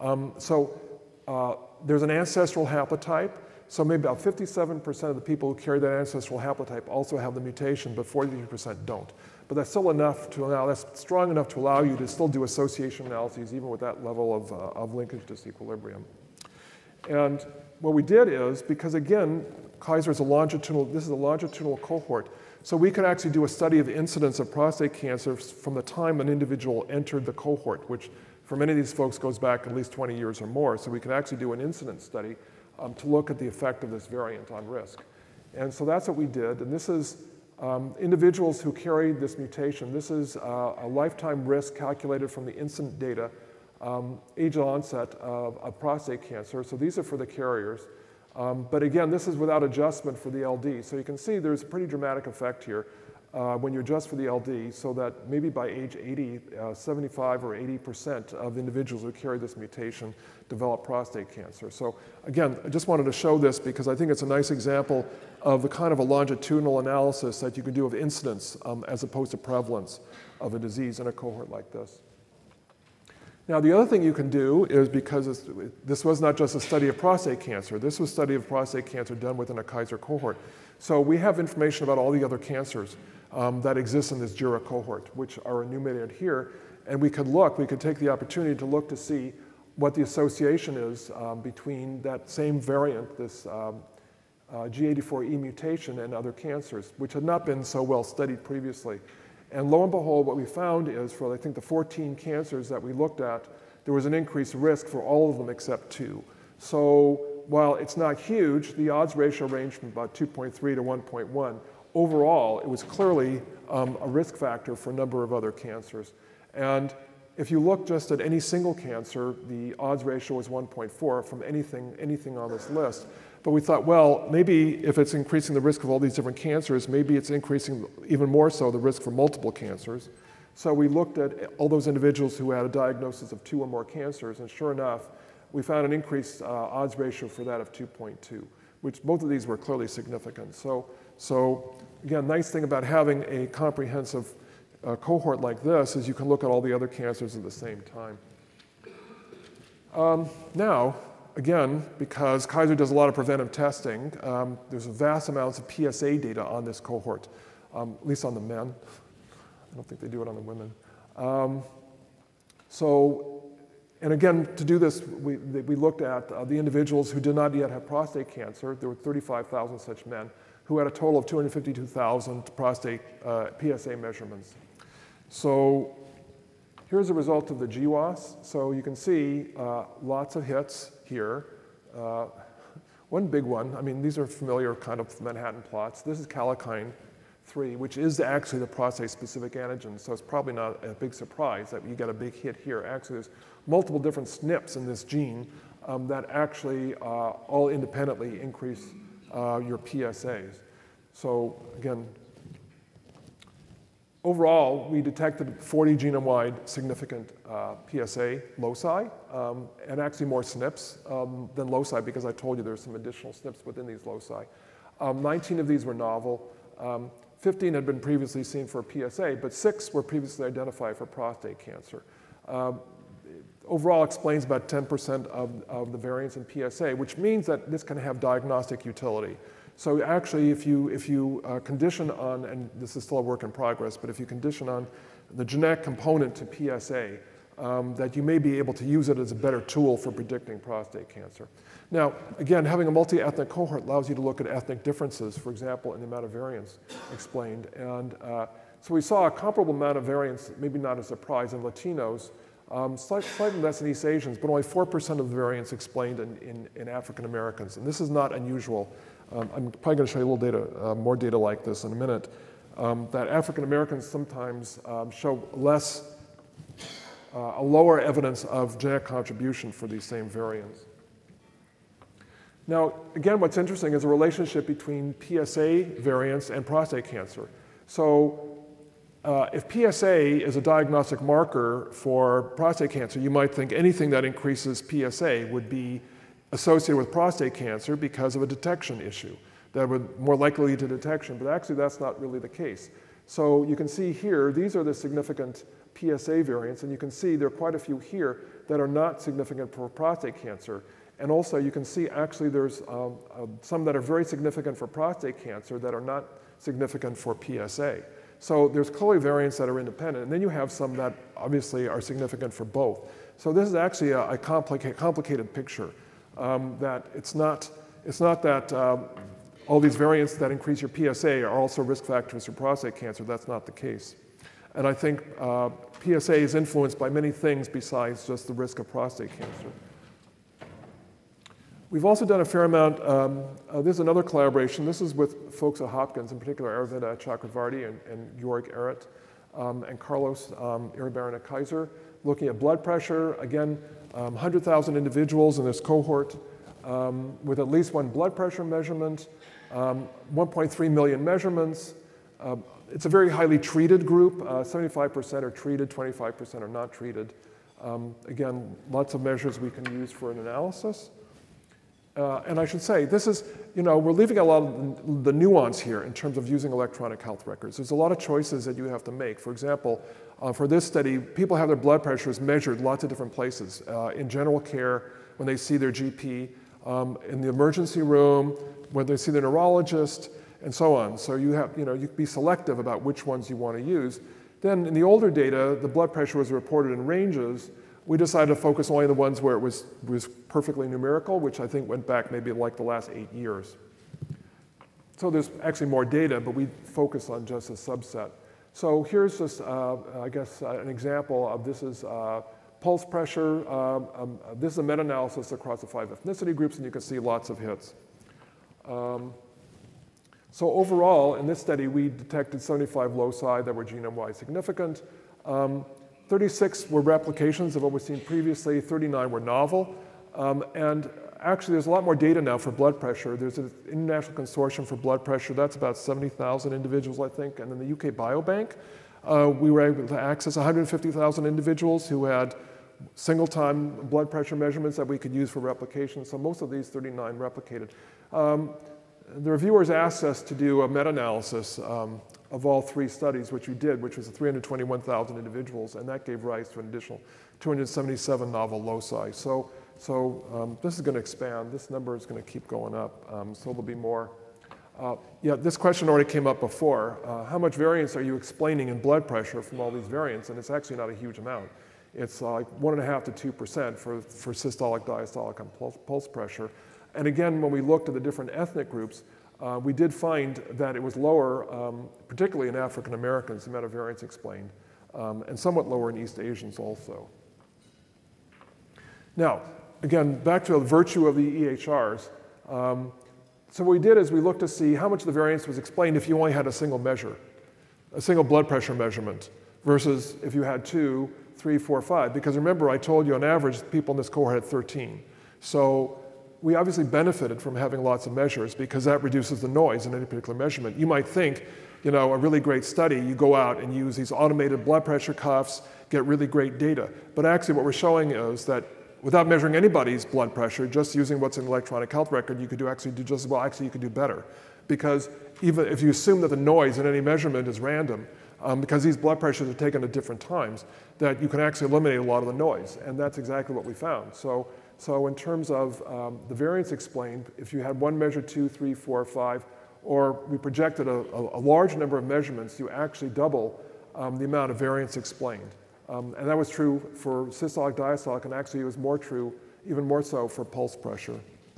There's an ancestral haplotype. So maybe about 57% of the people who carry that ancestral haplotype also have the mutation, but 43% don't. But that's still enough to allow, that's strong enough to allow you to still do association analyses even with that level of linkage disequilibrium. And what we did is, because again, Kaiser is this is a longitudinal cohort, so we could actually do a study of incidence of prostate cancer from the time an individual entered the cohort, which for many of these folks goes back at least 20 years or more. So we could actually do an incidence study to look at the effect of this variant on risk. And so that's what we did. And this is individuals who carry this mutation. This is a lifetime risk calculated from the incident data, age of onset of prostate cancer. So these are for the carriers. But again, this is without adjustment for the LD. So you can see there's a pretty dramatic effect here when you adjust for the LD, so that maybe by age 80, 75 or 80% of individuals who carry this mutation develop prostate cancer. So again, I just wanted to show this because I think it's a nice example of the kind of a longitudinal analysis that you can do of incidence as opposed to prevalence of a disease in a cohort like this. Now, the other thing you can do is, because this was not just a study of prostate cancer, this was a study of prostate cancer done within a Kaiser cohort. So we have information about all the other cancers that exist in this GERA cohort, which are enumerated here. And we could take the opportunity to look to see what the association is between that same variant, this G84E mutation, and other cancers, which had not been so well studied previously. And lo and behold, what we found is for, I think, the 14 cancers that we looked at, there was an increased risk for all of them except 2. So while it's not huge, the odds ratio ranged from about 2.3 to 1.1. Overall, it was clearly a risk factor for a number of other cancers. And if you look just at any single cancer, the odds ratio was 1.4 from anything on this list. But we thought, well, maybe if it's increasing the risk of all these different cancers, maybe it's increasing even more so the risk for multiple cancers. So we looked at all those individuals who had a diagnosis of 2 or more cancers, and sure enough, we found an increased odds ratio for that of 2.2, which both of these were clearly significant. So again, nice thing about having a comprehensive cohort like this is you can look at all the other cancers at the same time. Now, again, because Kaiser does a lot of preventive testing, there's vast amounts of PSA data on this cohort, at least on the men. I don't think they do it on the women. And again, to do this, we looked at the individuals who did not yet have prostate cancer. There were 35,000 such men who had a total of 252,000 prostate PSA measurements. So here's the result of the GWAS. So you can see lots of hits here. One big one, I mean, these are familiar kind of Manhattan plots. This is kallikrein-3, which is actually the prostate-specific antigen. So it's probably not a big surprise that you get a big hit here. Actually, there's multiple different SNPs in this gene that actually all independently increase your PSAs. So again, Overall, we detected 40 genome-wide significant PSA loci, and actually more SNPs than loci, because I told you there's some additional SNPs within these loci. 19 of these were novel. 15 had been previously seen for PSA, but 6 were previously identified for prostate cancer. Overall explains about 10% of the variance in PSA, which means that this can have diagnostic utility. So actually, if you condition on, and this is still a work in progress, but if you condition on the genetic component to PSA, that you may be able to use it as a better tool for predicting prostate cancer. Now, again, having a multi-ethnic cohort allows you to look at ethnic differences, for example, in the amount of variance explained. And so we saw a comparable amount of variance, maybe not a surprise, in Latinos, slightly less in East Asians, but only 4% of the variance explained in African Americans. And this is not unusual. I'm probably going to show you a little data, more data like this in a minute, that African Americans sometimes show a lower evidence of genetic contribution for these same variants. Now, again, what's interesting is a relationship between PSA variants and prostate cancer. So if PSA is a diagnostic marker for prostate cancer, you might think anything that increases PSA would be associated with prostate cancer because of a detection issue that would more likely lead to detection, but actually that's not really the case. So you can see here, these are the significant PSA variants, and you can see there are quite a few here that are not significant for prostate cancer. And also you can see actually there's some that are very significant for prostate cancer that are not significant for PSA. So there's clearly variants that are independent, and then you have some that obviously are significant for both. So this is actually a complicated picture. That it's not that all these variants that increase your PSA are also risk factors for prostate cancer. That's not the case. And I think PSA is influenced by many things besides just the risk of prostate cancer. We've also done a fair amount, this is another collaboration. This is with folks at Hopkins, in particular Arvind Chakravarty and Georg Ehret, and Carlos Iribarren at Kaiser, looking at blood pressure. Again, 100,000 individuals in this cohort with at least one blood pressure measurement, 1.3 million measurements. It's a very highly treated group. 75% are treated, 25% are not treated. Again, lots of measures we can use for an analysis. And I should say, this is, we're leaving a lot of the nuance here in terms of using electronic health records. There's a lot of choices that you have to make. For example, for this study, people have their blood pressures measured lots of different places. In general care, when they see their GP, in the emergency room, when they see their neurologist, and so on. So you have, you can be selective about which ones you want to use. Then in the older data, the blood pressure was reported in ranges. We decided to focus only on the ones where it was perfectly numerical, which I think went back maybe like the last 8 years. So there's actually more data, but we focus on just a subset. So here's just, I guess, an example of this is pulse pressure. This is a meta-analysis across the 5 ethnicity groups, and you can see lots of hits. So overall, in this study, we detected 75 loci that were genome-wide significant. 36 were replications of what was seen previously, 39 were novel. And actually, there's a lot more data now for blood pressure. There's an international consortium for blood pressure. That's about 70,000 individuals, I think. And in the UK Biobank, we were able to access 150,000 individuals who had single-time blood pressure measurements that we could use for replication. So most of these 39 replicated. The reviewers asked us to do a meta-analysis of all 3 studies, which we did, which was 321,000 individuals, and that gave rise to an additional 277 novel loci. So this is going to expand. This number is going to keep going up, so there'll be more. Yeah, this question already came up before. How much variance are you explaining in blood pressure from all these variants? And it's actually not a huge amount. It's like 1.5% to 2% for systolic, diastolic, and pulse pressure. And again, when we looked at the different ethnic groups, we did find that it was lower, particularly in African Americans, the amount of variance explained, and somewhat lower in East Asians also. Now, again, back to the virtue of the EHRs. So what we did is we looked to see how much of the variance was explained if you only had a single measure, a single blood pressure measurement, versus if you had 2, 3, 4, 5. Because remember, I told you on average, people in this cohort had 13. So we obviously benefited from having lots of measures because that reduces the noise in any particular measurement. You might think a really great study, you go out and use these automated blood pressure cuffs, get really great data. But actually what we're showing is that without measuring anybody's blood pressure, just using what's in the electronic health record, you could actually do just as well. Actually, you could do better. Because even if you assume that the noise in any measurement is random, because these blood pressures are taken at different times, that you can actually eliminate a lot of the noise. And that's exactly what we found. So in terms of the variance explained, if you had one measure, 2, 3, 4, 5, or we projected a large number of measurements, you actually double the amount of variance explained. And that was true for systolic, diastolic, and actually it was more true, even more so for pulse pressure.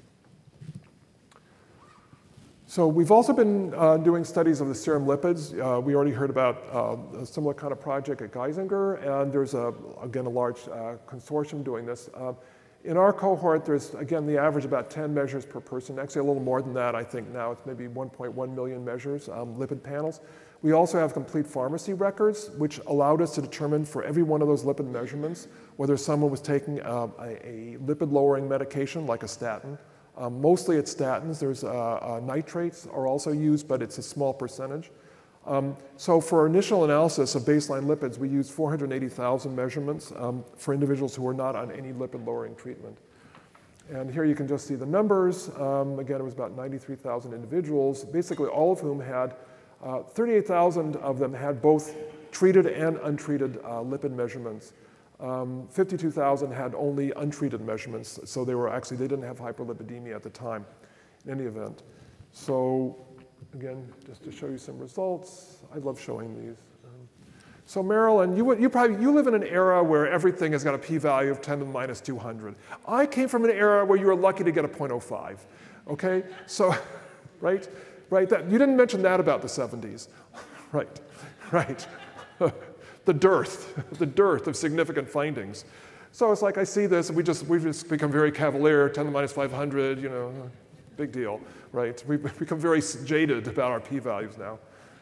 So we've also been doing studies of the serum lipids. We already heard about a similar kind of project at Kaiser, and there's, again, a large consortium doing this. In our cohort, there's, again, the average about 10 measures per person. Actually, a little more than that, I think now. It's maybe 1.1 million measures, lipid panels. We also have complete pharmacy records, which allowed us to determine for every one of those lipid measurements whether someone was taking a lipid-lowering medication like a statin. Mostly it's statins. There's nitrates are also used, but it's a small percentage. So for our initial analysis of baseline lipids, we used 480,000 measurements for individuals who were not on any lipid-lowering treatment. And here you can just see the numbers. Again, it was about 93,000 individuals, basically all of whom had, 38,000 of them had both treated and untreated lipid measurements. 52,000 had only untreated measurements, so they didn't have hyperlipidemia at the time in any event. So again, just to show you some results, I love showing these. So Marilyn, you live in an era where everything has got a p-value of 10 to the minus 200. I came from an era where you were lucky to get a 0.05, okay? So, right, you didn't mention that about the 70s, right. The dearth of significant findings. So it's like I see this, and we've just become very cavalier, 10 to the minus 500, big deal, right? We've become very jaded about our p-values now.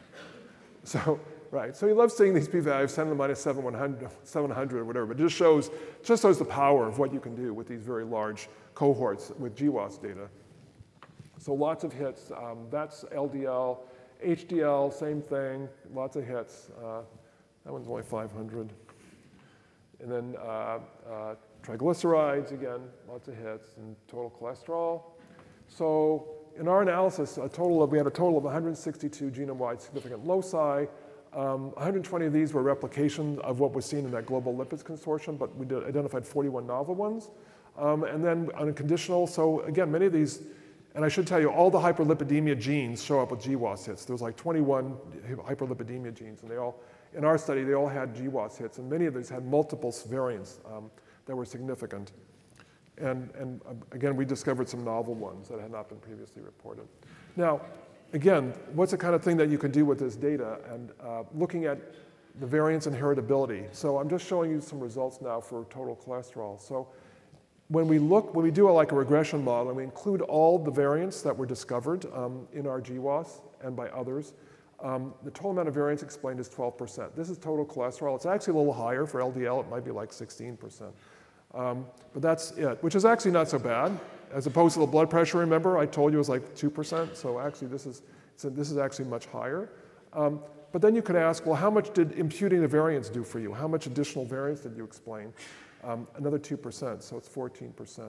So you love seeing these p-values, 10 to the minus 700 or whatever, but it just shows the power of what you can do with these very large cohorts with GWAS data. So lots of hits. That's LDL, HDL, same thing, lots of hits. That one's only 500. And then triglycerides, again, lots of hits, and total cholesterol. So in our analysis, we had a total of 162 genome-wide significant loci. 120 of these were replication of what was seen in that global lipids consortium, but we identified 41 novel ones. And then unconditional, so again, many of these, and I should tell you, all the hyperlipidemia genes show up with GWAS hits. There's like 21 hyperlipidemia genes, and in our study, they all had GWAS hits, and many of these had multiple variants that were significant. And again, we discovered some novel ones that had not been previously reported. Now, again, what's the kind of thing that you can do with this data? And looking at the variance and heritability. So I'm just showing you some results now for total cholesterol. So when we do a regression model, and we include all the variants that were discovered in our GWAS and by others, the total amount of variance explained is 12%. This is total cholesterol. It's actually a little higher for LDL. It might be like 16%. But that's it, which is actually not so bad. As opposed to the blood pressure, remember, I told you it was like 2%. So actually, this is actually much higher. But then you could ask, well, how much did imputing the variance do for you? How much additional variance did you explain? Another 2%, so it's 14%.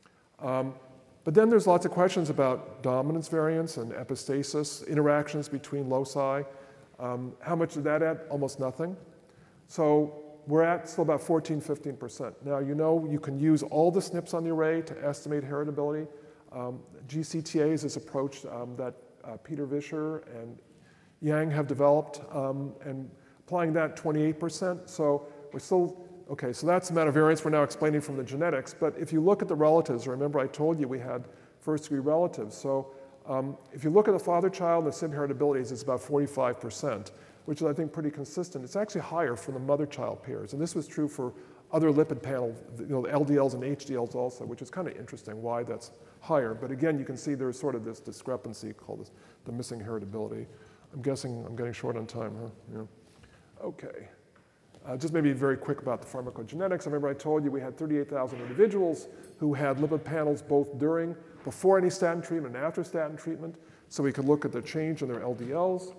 But then there's lots of questions about dominance variance and epistasis, interactions between loci. How much did that add? Almost nothing. So we're at still about 14, 15%. Now, you can use all the SNPs on the array to estimate heritability. GCTA is this approach that Peter Vischer and Yang have developed, and applying that 28%. So we're still, okay, so that's the amount of variance we're now explaining from the genetics. But if you look at the relatives, remember I told you we had first-degree relatives. So if you look at the father-child and the SNP heritabilities, it's about 45%. Which is, I think, pretty consistent. It's actually higher for the mother-child pairs. And this was true for other lipid panels, the LDLs and HDLs also, which is kind of interesting why that's higher. But again, you can see there's sort of this discrepancy called the missing heritability. I'm guessing I'm getting short on time, huh? Yeah. Okay. Just maybe very quick about the pharmacogenetics. I remember I told you we had 38,000 individuals who had lipid panels both before any statin treatment and after statin treatment. So we could look at the change in their LDLs.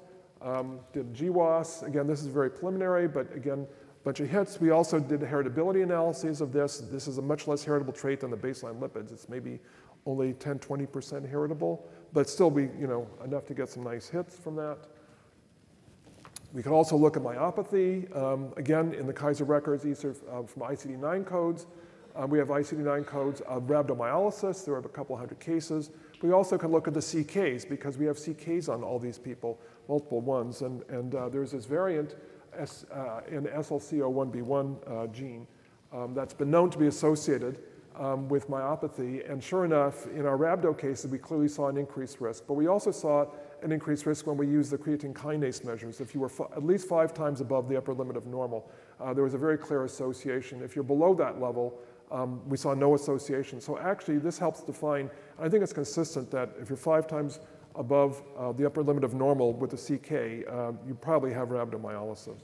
Did GWAS. Again, this is very preliminary, but again, a bunch of hits. We also did heritability analyses of this. This is a much less heritable trait than the baseline lipids. It's maybe only 10, 20% heritable, but still be, enough to get some nice hits from that. We can also look at myopathy. Again, in the Kaiser records, these are from ICD9 codes. We have ICD9 codes of rhabdomyolysis. There are a couple hundred cases. We also can look at the CKs because we have CKs on all these people, multiple ones. And there's this variant in SLC01B1 gene that's been known to be associated with myopathy. And sure enough, in our rhabdo cases, we clearly saw an increased risk. But we also saw an increased risk when we used the creatine kinase measures. If you were at least 5 times above the upper limit of normal, there was a very clear association. If you're below that level, we saw no association. So actually, this helps define, I think it's consistent that if you're 5 times above the upper limit of normal with the CK, you probably have rhabdomyolysis.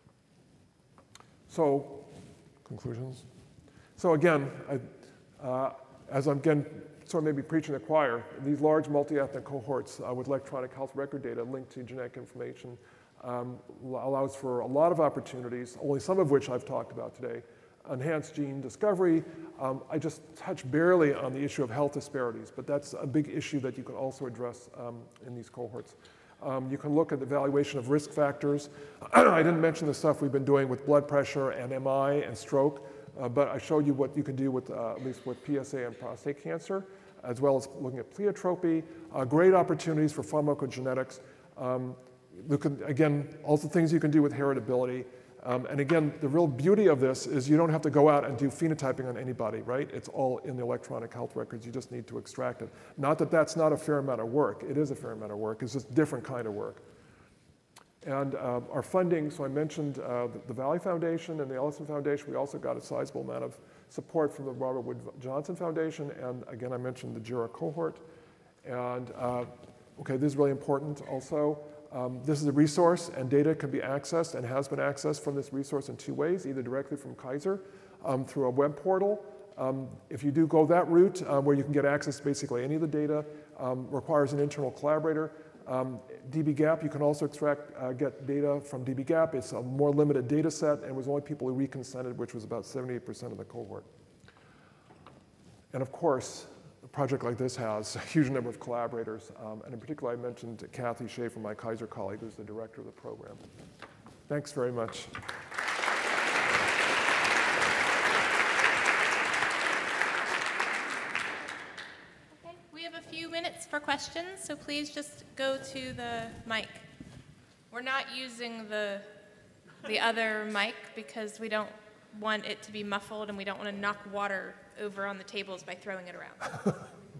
So, conclusions. So again, as I'm again sort of maybe preaching the choir, these large multi-ethnic cohorts with electronic health record data linked to genetic information allows for a lot of opportunities, only some of which I've talked about today. Enhanced gene discovery. I just touched barely on the issue of health disparities, but that's a big issue that you can also address in these cohorts. You can look at the evaluation of risk factors. I didn't mention the stuff we've been doing with blood pressure and MI and stroke, but I showed you what you can do with, at least with PSA and prostate cancer, as well as looking at pleiotropy. Great opportunities for pharmacogenetics. Look at, again, also things you can do with heritability. And again, the real beauty of this is you don't have to go out and do phenotyping on anybody, right? It's all in the electronic health records. You just need to extract it. Not that that's not a fair amount of work. It is a fair amount of work. It's just a different kind of work. And our funding, so I mentioned the Valley Foundation and the Ellison Foundation. We also got a sizable amount of support from the Robert Wood Johnson Foundation. And again, I mentioned the GERA cohort. And okay, this is really important also. This is a resource, and data can be accessed and has been accessed from this resource in 2 ways, either directly from Kaiser through a web portal. If you do go that route, where you can get access to basically any of the data, requires an internal collaborator. dbGaP, you can also get data from dbGaP. It's a more limited data set, and it was only people who reconsented, which was about 78% of the cohort. And of course, a project like this has a huge number of collaborators, and in particular, I mentioned Kathy Schaefer, my Kaiser colleague, who's the director of the program. Thanks very much. Okay, we have a few minutes for questions, so please just go to the mic. We're not using the other mic because we don't want it to be muffled, and we don't want to knock water over on the tables by throwing it around.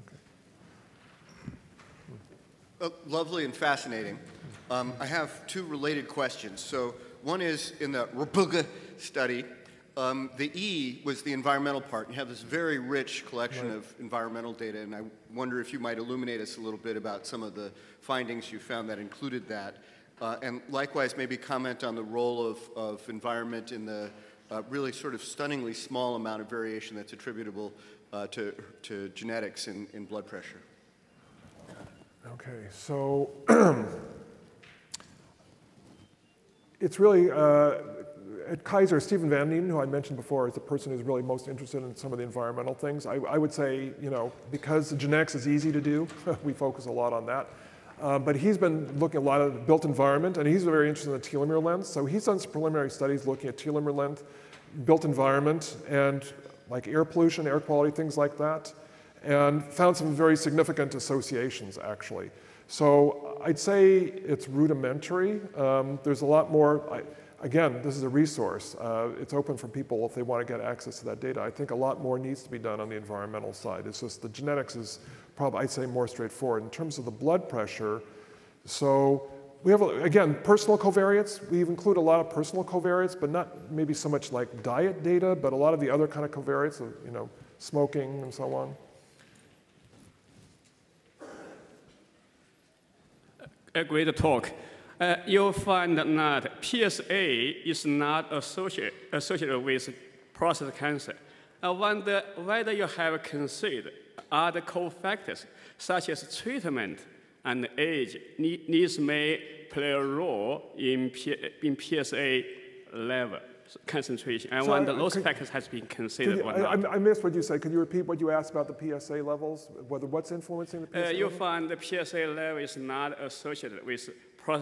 Lovely and fascinating. I have 2 related questions. So one is in the RPGEH study, the E was the environmental part. You have this very rich collection of environmental data, and I wonder if you might illuminate us a little bit about some of the findings you found that included that. And likewise, maybe comment on the role of environment in the really sort of stunningly small amount of variation that's attributable to genetics in blood pressure. Okay, so it's really, at Kaiser, Stephen Van Nieden, who I mentioned before, is the person who's really most interested in some of the environmental things. I would say, because the genetics is easy to do, we focus a lot on that. But he's been looking a lot at the built environment, and he's very interested in the telomere length. So he's done some preliminary studies looking at telomere length, built environment, and like air pollution, air quality, things like that, and found some very significant associations, actually. So I'd say it's rudimentary. There's a lot more. Again, this is a resource. It's open for people if they want to get access to that data. I think a lot more needs to be done on the environmental side. It's just the genetics is probably, I'd say, more straightforward. In terms of the blood pressure, so we have, again, personal covariates. We include a lot of personal covariates, but not maybe so much like diet data, but a lot of the other kind of covariates of, smoking and so on. A great talk. You'll find that PSA is not associated with prostate cancer. I wonder whether you have considered other cofactors, such as treatment and age. These may play a role in PSA level concentration. I wonder those factors has been considered or not. I missed what you said. Could you repeat what you asked about the PSA levels? What's influencing the PSA You'll level? find the PSA level is not associated with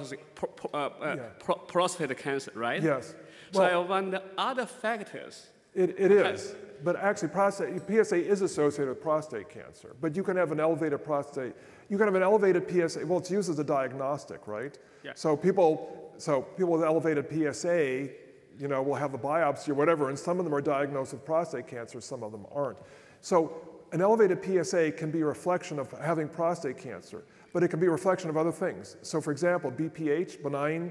prostate cancer, right? Yes. So I wonder other factors. It is, but actually PSA is associated with prostate cancer. But you can have an elevated prostate. You can have an elevated PSA. Well, it's used as a diagnostic, right? Yeah. So people with elevated PSA, will have a biopsy or whatever, and some of them are diagnosed with prostate cancer, some of them aren't. So an elevated PSA can be a reflection of having prostate cancer, but it can be a reflection of other things. So for example, BPH, benign,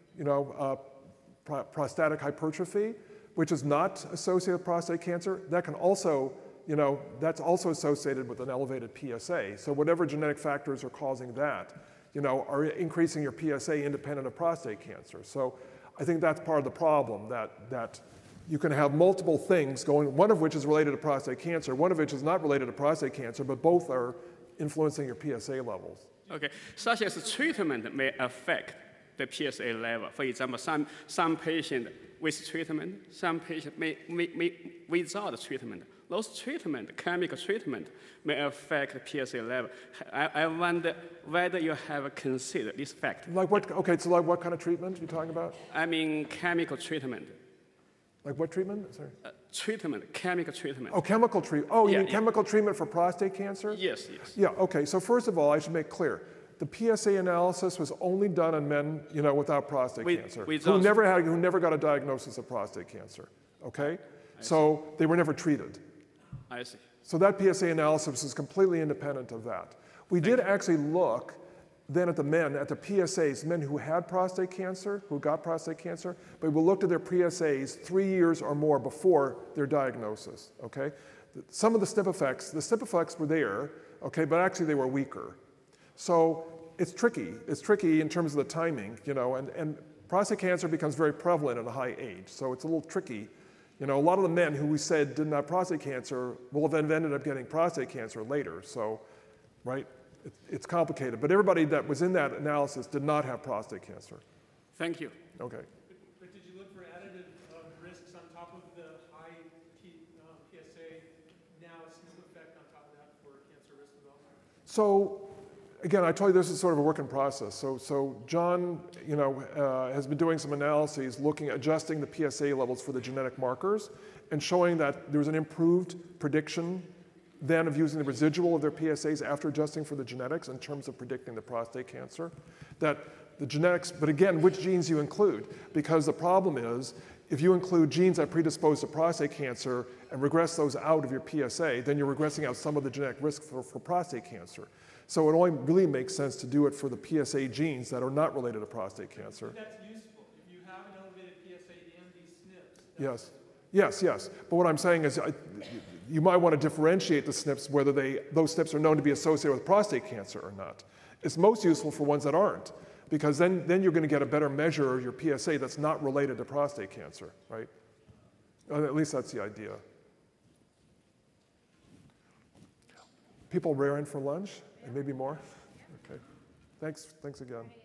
prostatic hypertrophy, which is not associated with prostate cancer, that can also, that's also associated with an elevated PSA. So whatever genetic factors are causing that, are increasing your PSA independent of prostate cancer. So I think that's part of the problem, that you can have multiple things going, one of which is related to prostate cancer, one of which is not related to prostate cancer, but both are influencing your PSA levels. Okay, such as treatment may affect the PSA level. For example, some patient with treatment, some patient may without treatment. Those treatment, chemical treatment, may affect the PSA level. I wonder whether you have considered this fact. Like what? Okay, so like what kind of treatment are you talking about? I mean chemical treatment. Like what treatment? Sorry. Treatment, chemical treatment. Oh, chemical treatment. Oh, you mean chemical treatment for prostate cancer? Yes, yes. Yeah. Okay. So first of all, I should make clear. The PSA analysis was only done on men, without prostate cancer, who never got a diagnosis of prostate cancer. Okay, so they were never treated. I see. So that PSA analysis is completely independent of that. We did actually look then at the PSAs, men who had prostate cancer, who got prostate cancer, but we looked at their PSAs 3 years or more before their diagnosis. Okay, some of the SNP effects were there. Okay, but actually they were weaker. So it's tricky. It's tricky in terms of the timing, and prostate cancer becomes very prevalent at a high age. So it's a little tricky. A lot of the men who we said didn't have prostate cancer will have ended up getting prostate cancer later. So, right, it's complicated. But everybody that was in that analysis did not have prostate cancer. Thank you. Okay. But did you look for additive risks on top of the high PSA, now a SNP effect on top of that for cancer risk development? So, again, I told you this is sort of a work in process. So John, has been doing some analyses adjusting the PSA levels for the genetic markers and showing that there was an improved prediction then of using the residual of their PSAs after adjusting for the genetics in terms of predicting the prostate cancer. That the genetics, but again, which genes you include? Because the problem is, if you include genes that predispose to prostate cancer and regress those out of your PSA, then you're regressing out some of the genetic risk for prostate cancer. So it only really makes sense to do it for the PSA genes that are not related to prostate cancer. That's useful. If you have an elevated PSA and these SNPs. Yes. But what I'm saying is you might want to differentiate the SNPs whether those SNPs are known to be associated with prostate cancer or not. It's most useful for ones that aren't, because then you're going to get a better measure of your PSA that's not related to prostate cancer, right? At least that's the idea. People raring for lunch? And maybe more? Okay. Thanks again.